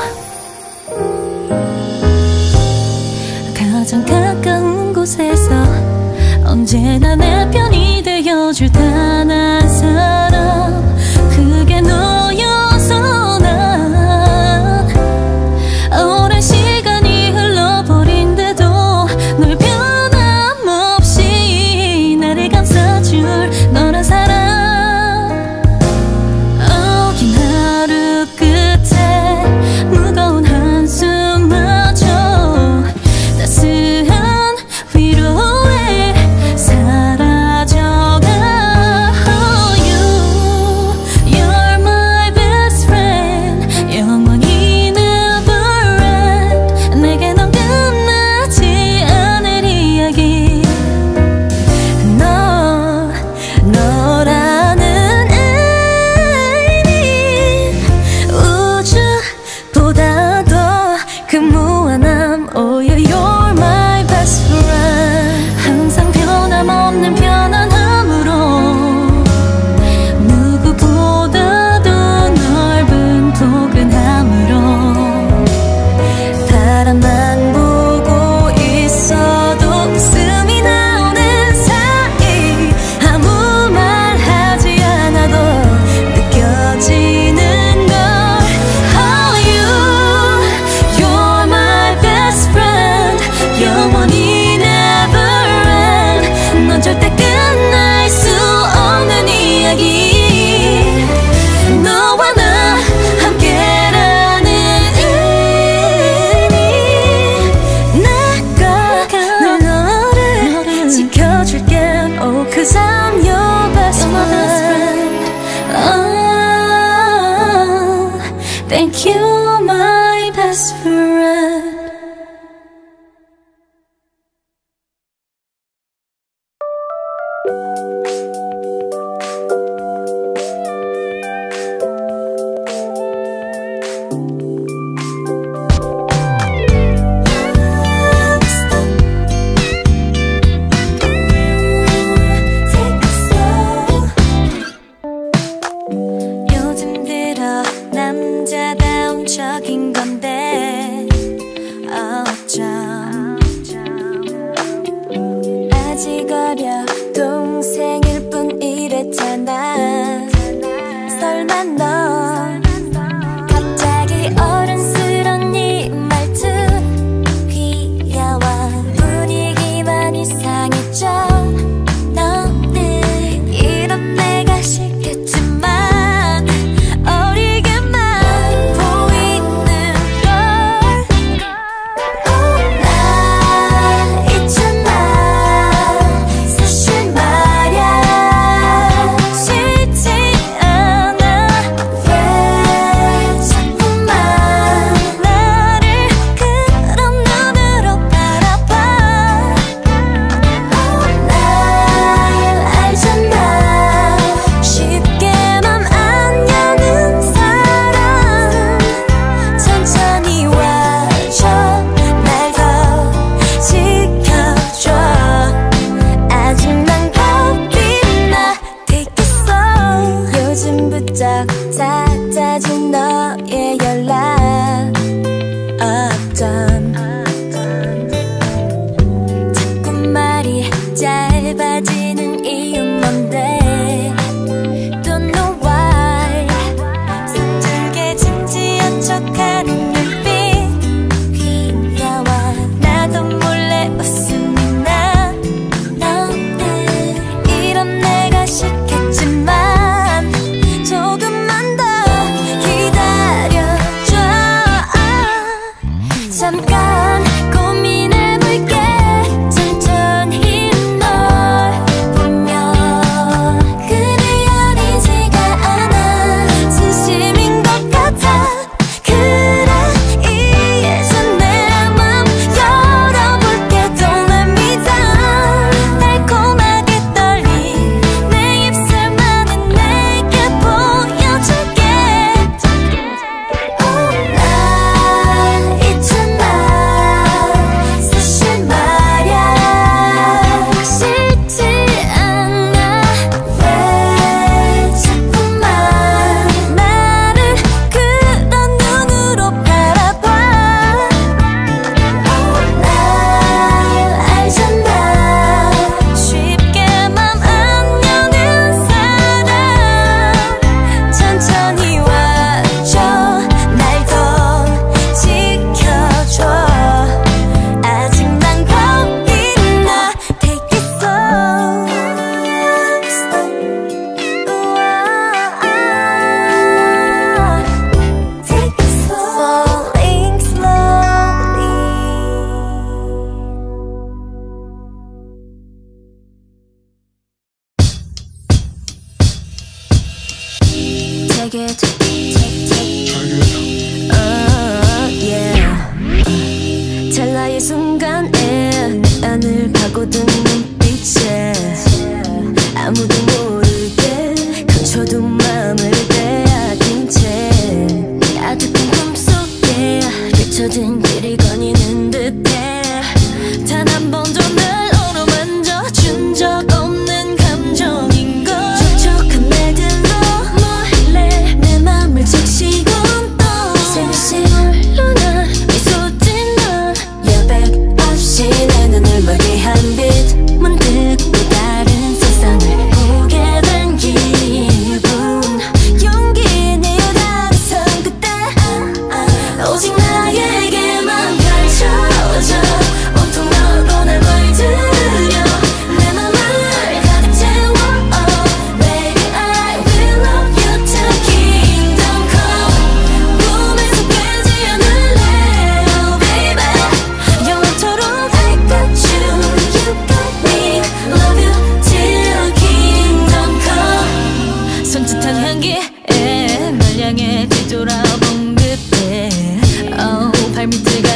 가장 가까운 곳에서 언제나 내 편이 되어줄 단 한 사람. 그게 너여서 난 오랜 시간이 흘러버린데도 널 변함없이 나를 감싸줄 너란 사람. 긴 하루 끝에 무거운 한숨마저 따스한 위로에 사라져가. You're my best friend. 영원히 never end. 내게 넌 끝나지 않을 이야기. 너라는 의미 우주보다도 그 무한함. Oh, you're my best friend. 항상 변함없는 편안함으로 누구보다도 넓은 포근함으로 바람만 보고 있어도 웃음이 나오는 사이 아무 말 하지 않아도 느껴지는 걸. Oh, you're my best friend. 남자다운 척인 건데 어쩜 아직 어려 동생일 뿐 이랬잖아. 설마 너 갑자기 어른스런 네 말투 귀여워. 분위기만 이상했죠. 너는 이런 내가 싫겠지만 어리게만 보이는 걸. 나 있잖아. 사실 말야 쉽지 않아. 왜 자꾸만 나를 그런 눈으로 바라봐. 날 알잖아. 쉽게 맘 안 여는 사람. 천천히 와줘. 날 더 지켜줘. 아직 난 겁이 나 되겠어. 요즘 부쩍 잦아진 너의 연락. 어쩜 자꾸 말이 짧아지는 이유 뭔데. Don't know why. 서툴게 진지한 척하는 눈빛 귀여워. 나도 몰래 웃음이 나. 너는 이런 내가 싫겠지만 조금만 더 기다려줘. 잠깐 고민해볼게. 천천히 널 보며 그래 어리지가 않아. 진심인 것 같아. 그래 이제 내 맘 열어볼게. Don't let me down. 달콤하게 떨린 내 입술만은 내게 보여줄게. 날 있잖아. 사실 말야 쉽지 않아. 왜 자꾸만 나를 그런 눈으로 바라봐. 날 알잖아. 쉽게 맘 안 여는 사람. 천천히 와줘. 날 더 지켜줘. 아직 난 겁이 나 되겠어. Take it slow. Falling slowly. Take it, yeah. 찰나의 순간에 내 안을 파고든 눈빛에 아무도 모르게 감춰둔 맘을 빼앗긴 채 아득한 꿈속에 비춰진 길이 거니는 듯해. 단 한 번도 날 어루만져준 적 없는 감정인걸. 촉촉한 말들로 몰래 내 맘을 적시곤 또 생시울로 난 미소 짓는 여백 없이 내 눈을 멀게 한 빛. 문득 또 다른 세상을 보게 된 기분. 용기 내어 다가선 그때 오직 나에게만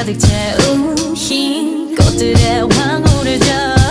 가득 채운 흰 꽃들의 황홀을 줘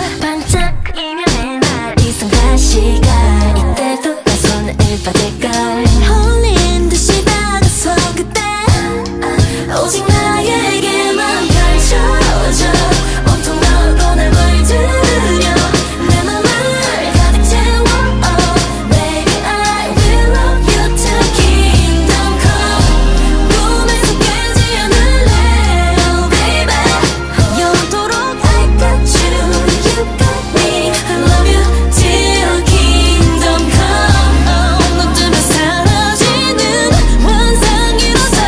반짝이면 날 이상 다시가 이때도 내 손을 받을걸 홀린 듯이 다가서 그때 오직 나에게만 펼쳐져 온통 너로 날 물들여 내 맘을 가득 채워 Baby I will love you till kingdom come 꿈에서 깨지 않을래 Oh baby 영원토록 I got you You got me I love you till kingdom come 너 때문에 사라지는 환상이로서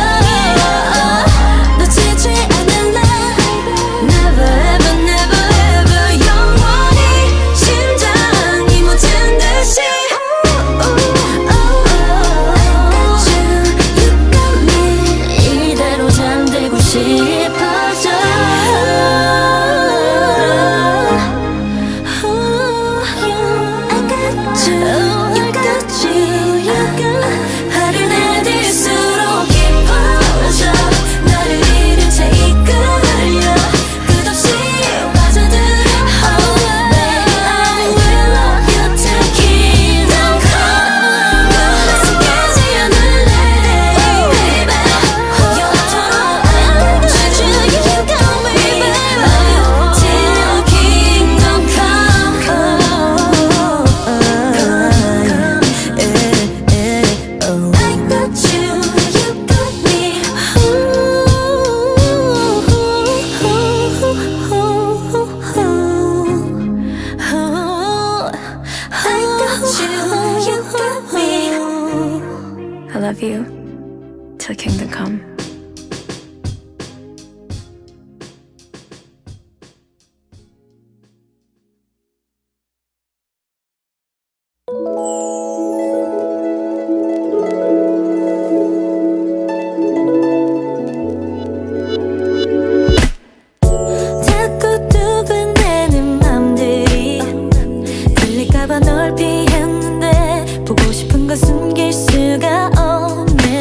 놓치지 않을래 Never ever never ever 영원히 심장이 멎은 듯이 이대로 잠들고 싶어져 하루 내딜수록 깊어져 나를 잃은 채 이끌려 끝없이 빠져들어 Baby I will love you till kingdom come 꿈에서 깨지 않을래 Baby 영원토록 I got you You got me Love you till kingdom come I got you, you got me I got you, you got me I love you till kingdom come. 자꾸 두근대는 맘들이 들릴까봐 널 피했는데 보고 싶은 걸 숨길 수가 없네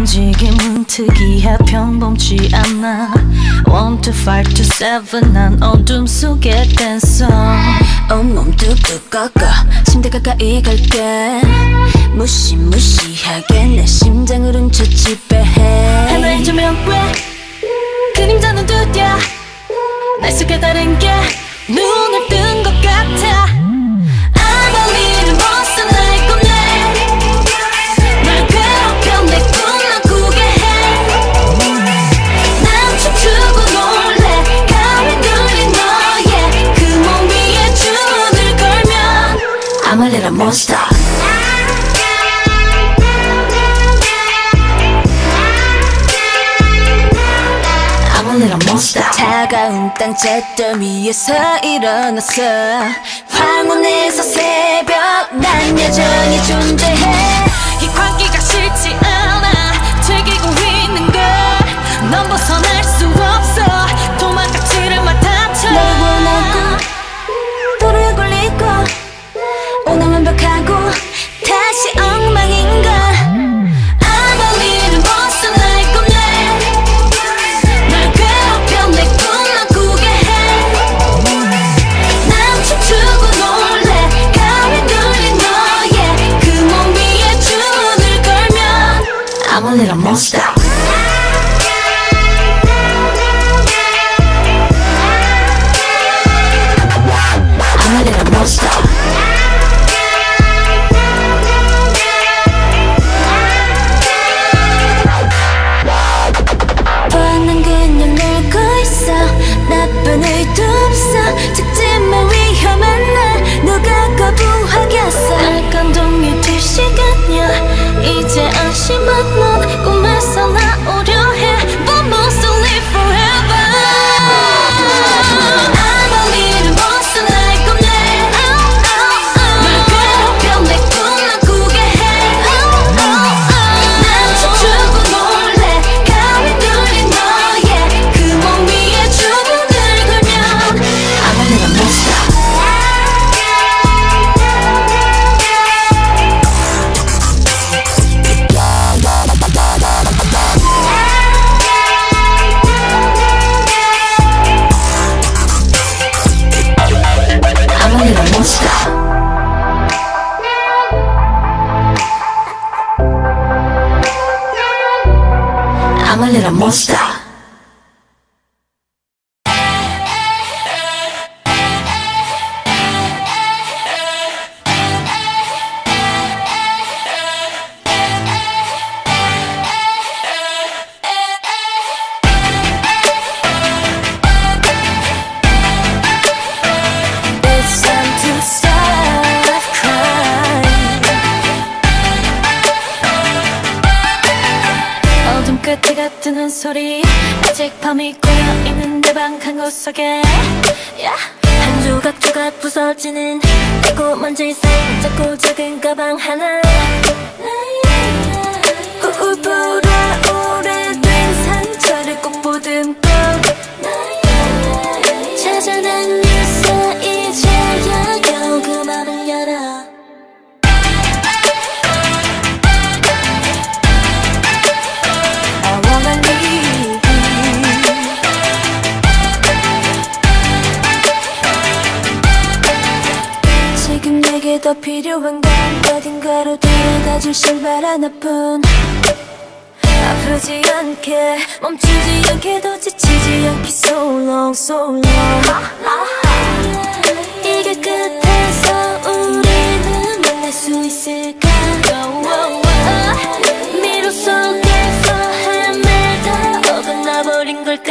움직임은 특이해 평범치 않아 1, 2, 5, 2, 7 난 어둠 속의 댄서 온몸 뚝뚝 꺾어 침대 가까이 갈게 무시무시하게 내 심장을 훔쳐 지배해 하나의 조명 왜 그림자는 두드려 날 속에 다른 게 눈을 뜬 것 같아 I'm a little monster like a man 날 괴롭혀 내 꿈만 꾸게 해 난 춤추고 놀래 가위 눌린 너의 그 몸 위에 주문을 걸면 I'm a little monster I'm a little monster 차가운 땅 잿더미 위에서 일어났어 황혼에서 새벽 난 여전히 존재해 이 광기가 싫지 않아 즐기고 있는 걸넌 벗어날 수 없어 도망가지를 마 다쳐 널 원하고 불을 굴리고 오늘 완벽하고 다시 엉망인가 I'm a little monster like a man 날 괴롭혀 내 꿈만 꾸게 해난 춤추고 놀래 가위 눌린 너의 그 몸 위에 주문을 걸면 I'm a little monster I'm a little monster 뻔한 그냥 놀고 있어 나쁜 의도 없어 작지만 위험한 날 누가 거부하겠어 알감동이 될 시간이야 이제 안심한 넌 꿈에서 나오려 해 But must live forever I'm a little monster like a man 날 괴롭혀 내 꿈만 꾸게 해난 춤추고 놀래 가위 눌린 너의 그 몸 위에 주문을 걸면 I'm a little monster I'm a little monster I'm a little monster It's time to stop crying 어둠 끝에 같은 한 소리 아직 밤이 꼬여있는 내 방 한 구석에 한 조각조각 부서지는 달콤한 질색 작고 작은 가방 하나 우울보다 오래된 상처를 꼭 보듬고 찾아낸 뉴스 이제야 겨우 그 맘을 열어 I wanna leave 지금 내게 더 필요한 건 어딘가로 데려다줄 신발 하나뿐 아프지 않게 멈추지 않게 더 지치지 않게 So long, so long 이게 끝에서 우리는 만날 수 있을까 미로 속에서 헤매다 어긋나버린 걸까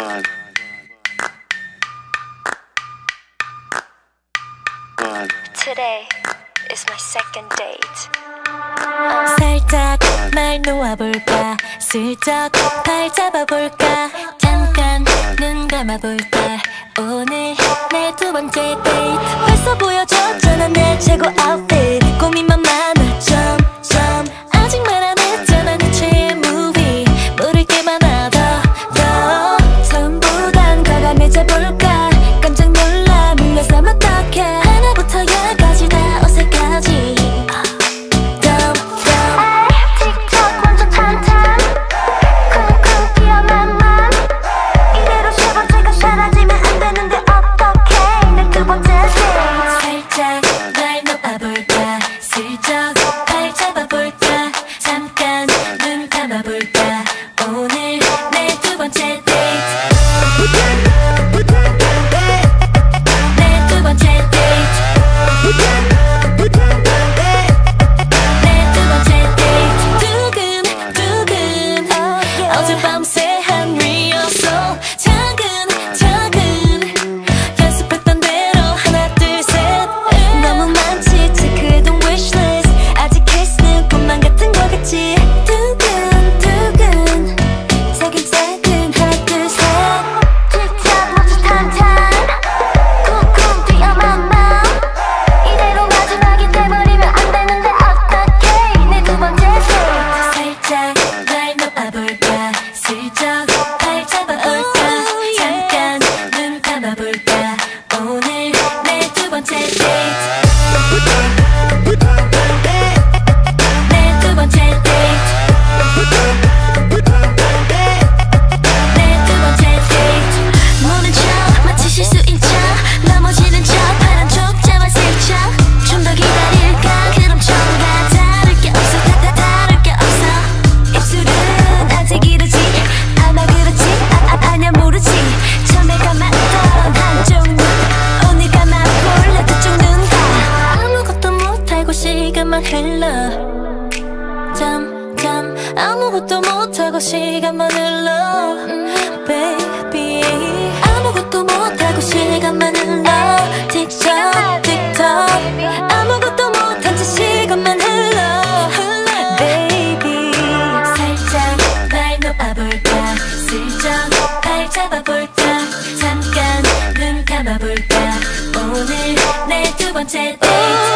Today is my second date. 살짝 말 놓아볼까 슬쩍 발 잡아볼까 잠깐 눈 감아볼까 오늘 내 두 번째 데이트 벌써 보여줬잖아 내 최고 아웃핏 고민만 많아 점점 아직 말 안 했잖아 내 최애 무비 모를 게 많아 더 처음보단 과감해져볼까 깜짝 놀라 밀려서면 어떡해 하나부터 열까지 다 어색하지 아무것도 못하고 시간만 흘러 baby 아무것도 못하고 시간만 흘러 틱톡 틱톡 아무것도 못한 채 시간만 흘러 baby 살짝 날 놓아볼까 슬쩍 발 잡아볼까 잠깐 눈 감아볼까 오늘 내 두 번째 데이트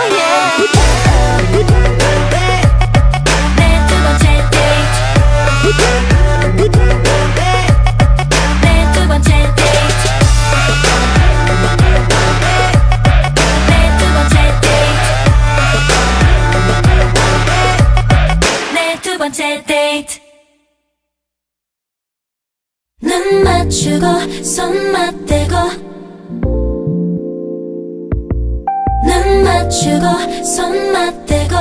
눈 맞추고 손 맞대고 눈 맞추고 손 맞대고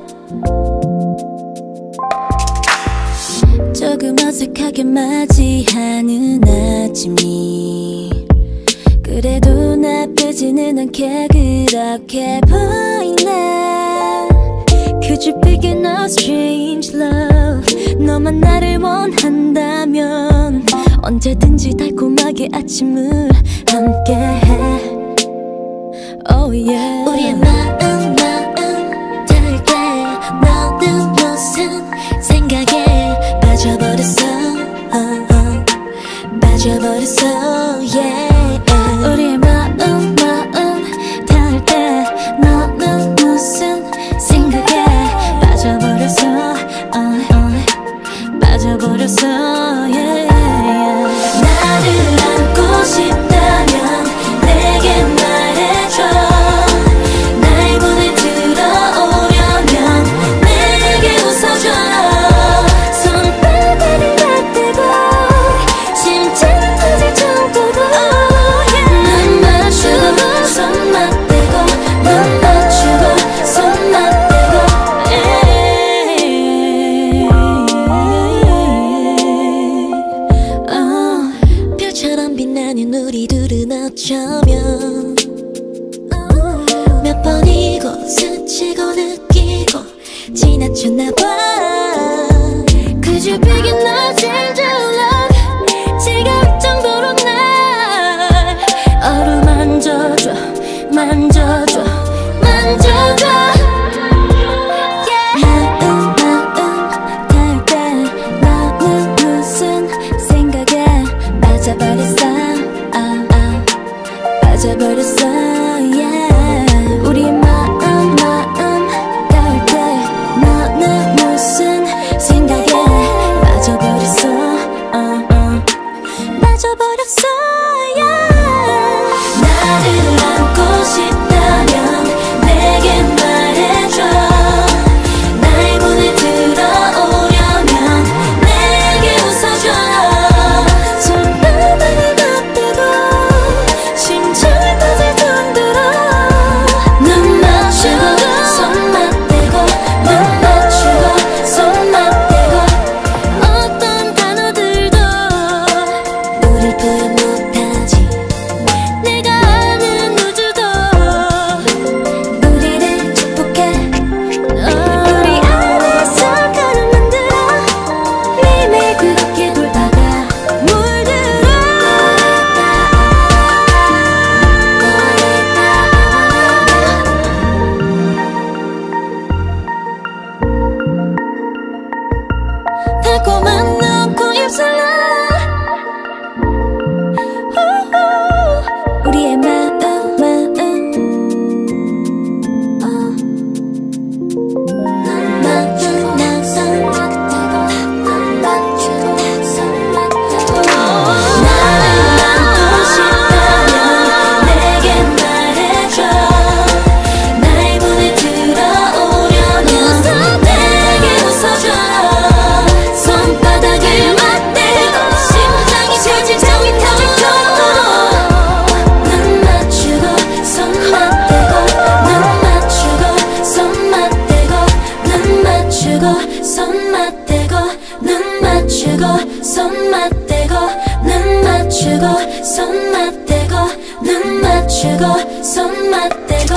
조금 어색하게 맞이하는 아침이 그래도 나쁘지는 않게 그렇게 보이네 Could you begin a strange love 너만 나를 원한다면 언제든지 달콤하게 아침을 함께해 Oh yeah 우리의 마음 닿을 때 너는 무슨 생각에 빠져버렸어 빠져버렸어 yeah 우리의 마음 닿을 때 너는 무슨 생각에 빠져버렸어 빠져버렸어 yeah 나를 안고 싶다면 내게 말해줘 날 보내 들어오려면 내게 웃어줘 손바닥을 맞대고 심장 터질 정도로 눈 맞추고 손 맞대고 눈 맞추고 손 맞대고 별처럼 빛나는 우리 둘은 어쩌면 몇 번이고 스치고 느끼고 지나쳤나봐 Could you begin a change of love 지겨울 정도로 빠져버렸어. 나를 안고 싶다면 내게 말해줘. 날 보내 들어오려면 내게 웃어줘. 손바닥을 맞대고 심장을 터질 정도로 눈 맞추고 손 맞대고 눈 맞추고 손 맞대고 어떤 단어들도 우릴 표현 못하지. 내가 아는 우주도 우리를 축복해. 우리 안에서 가를 만들어 매일매일 그렇게 돌다가 물들어. 달콤한 눈코 입술로 우리의 마음 나를 안고 싶다면 내게 말해줘. 날 보내 들어오려면 내게 웃어줘. 손바닥을 맞대고 심장이 터질 정도로 눈 맞추고 손 맞대고 눈 맞추고 손 맞대고 눈 맞추고 손 맞대고 눈 맞추고 손 맞대고 눈 맞추고 손 맞대고 눈 맞추고 손 맞대고.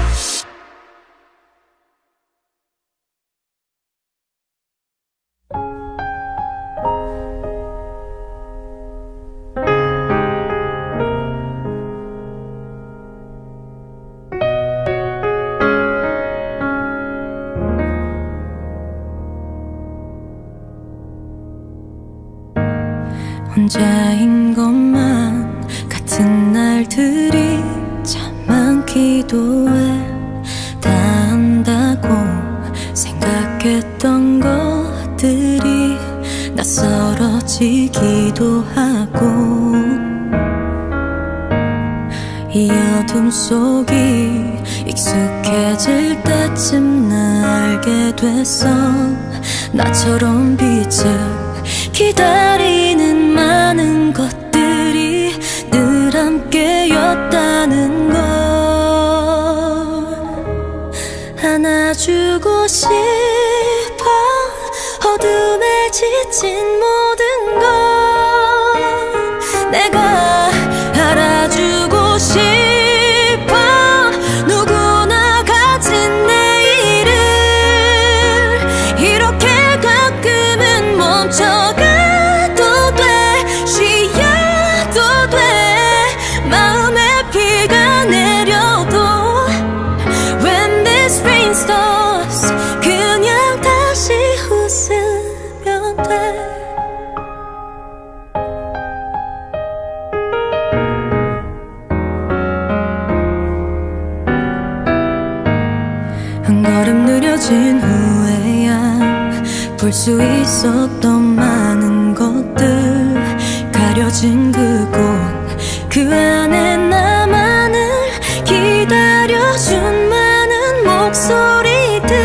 혼자인 것만 같은 날들이 참 많기도 해. 다 안다고 생각했던 것들이 낯설어지기도 하고 이 어둠 속이 익숙해질 때쯤 나 알게 됐어. 나처럼 빛을 기다리는 많은 것들이 늘 함께였다는 걸 안아주고 싶어. 어둠에 지친 모든 걸 내가 알아주고 싶어. 누구나 가진 내일을 이렇게 가끔은 멈춰가도 돼. 쉬어도 돼. 마음에 비가 내려도 When this rain stops 그냥 다시 웃으면 돼. 한 걸음 느려진 후에야 볼 수 있었던 많은 것들 가려진 그곳 그 안에 나만을 기다려준 많은 목소리들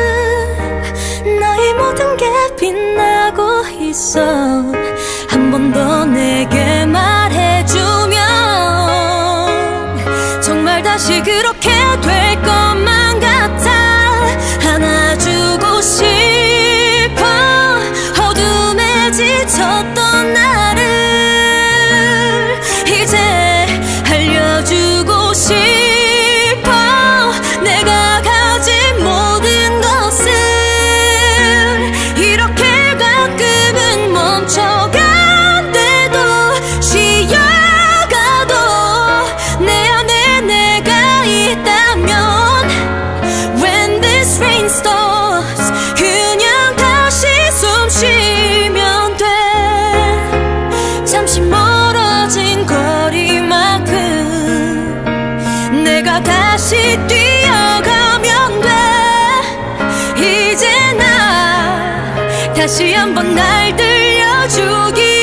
너의 모든 게 빛나고 있어. 한 번 더 내게 말해주면 정말 다시 그렇게 될 것만 같아. 안아주고 싶어. 어둠에 지쳤던 나를 이제 알려주고 싶어. 내가 가진 모든 것을 이렇게 가끔은 멈춰간대도 쉬어가도 내 안에 내가 있다면 When this rain stops 그냥 다시 숨 쉬면 돼. 잠시 멀어진 거리만큼 내가 다시 뛰어가면 돼. 이제 나 다시 한번 날 들려주기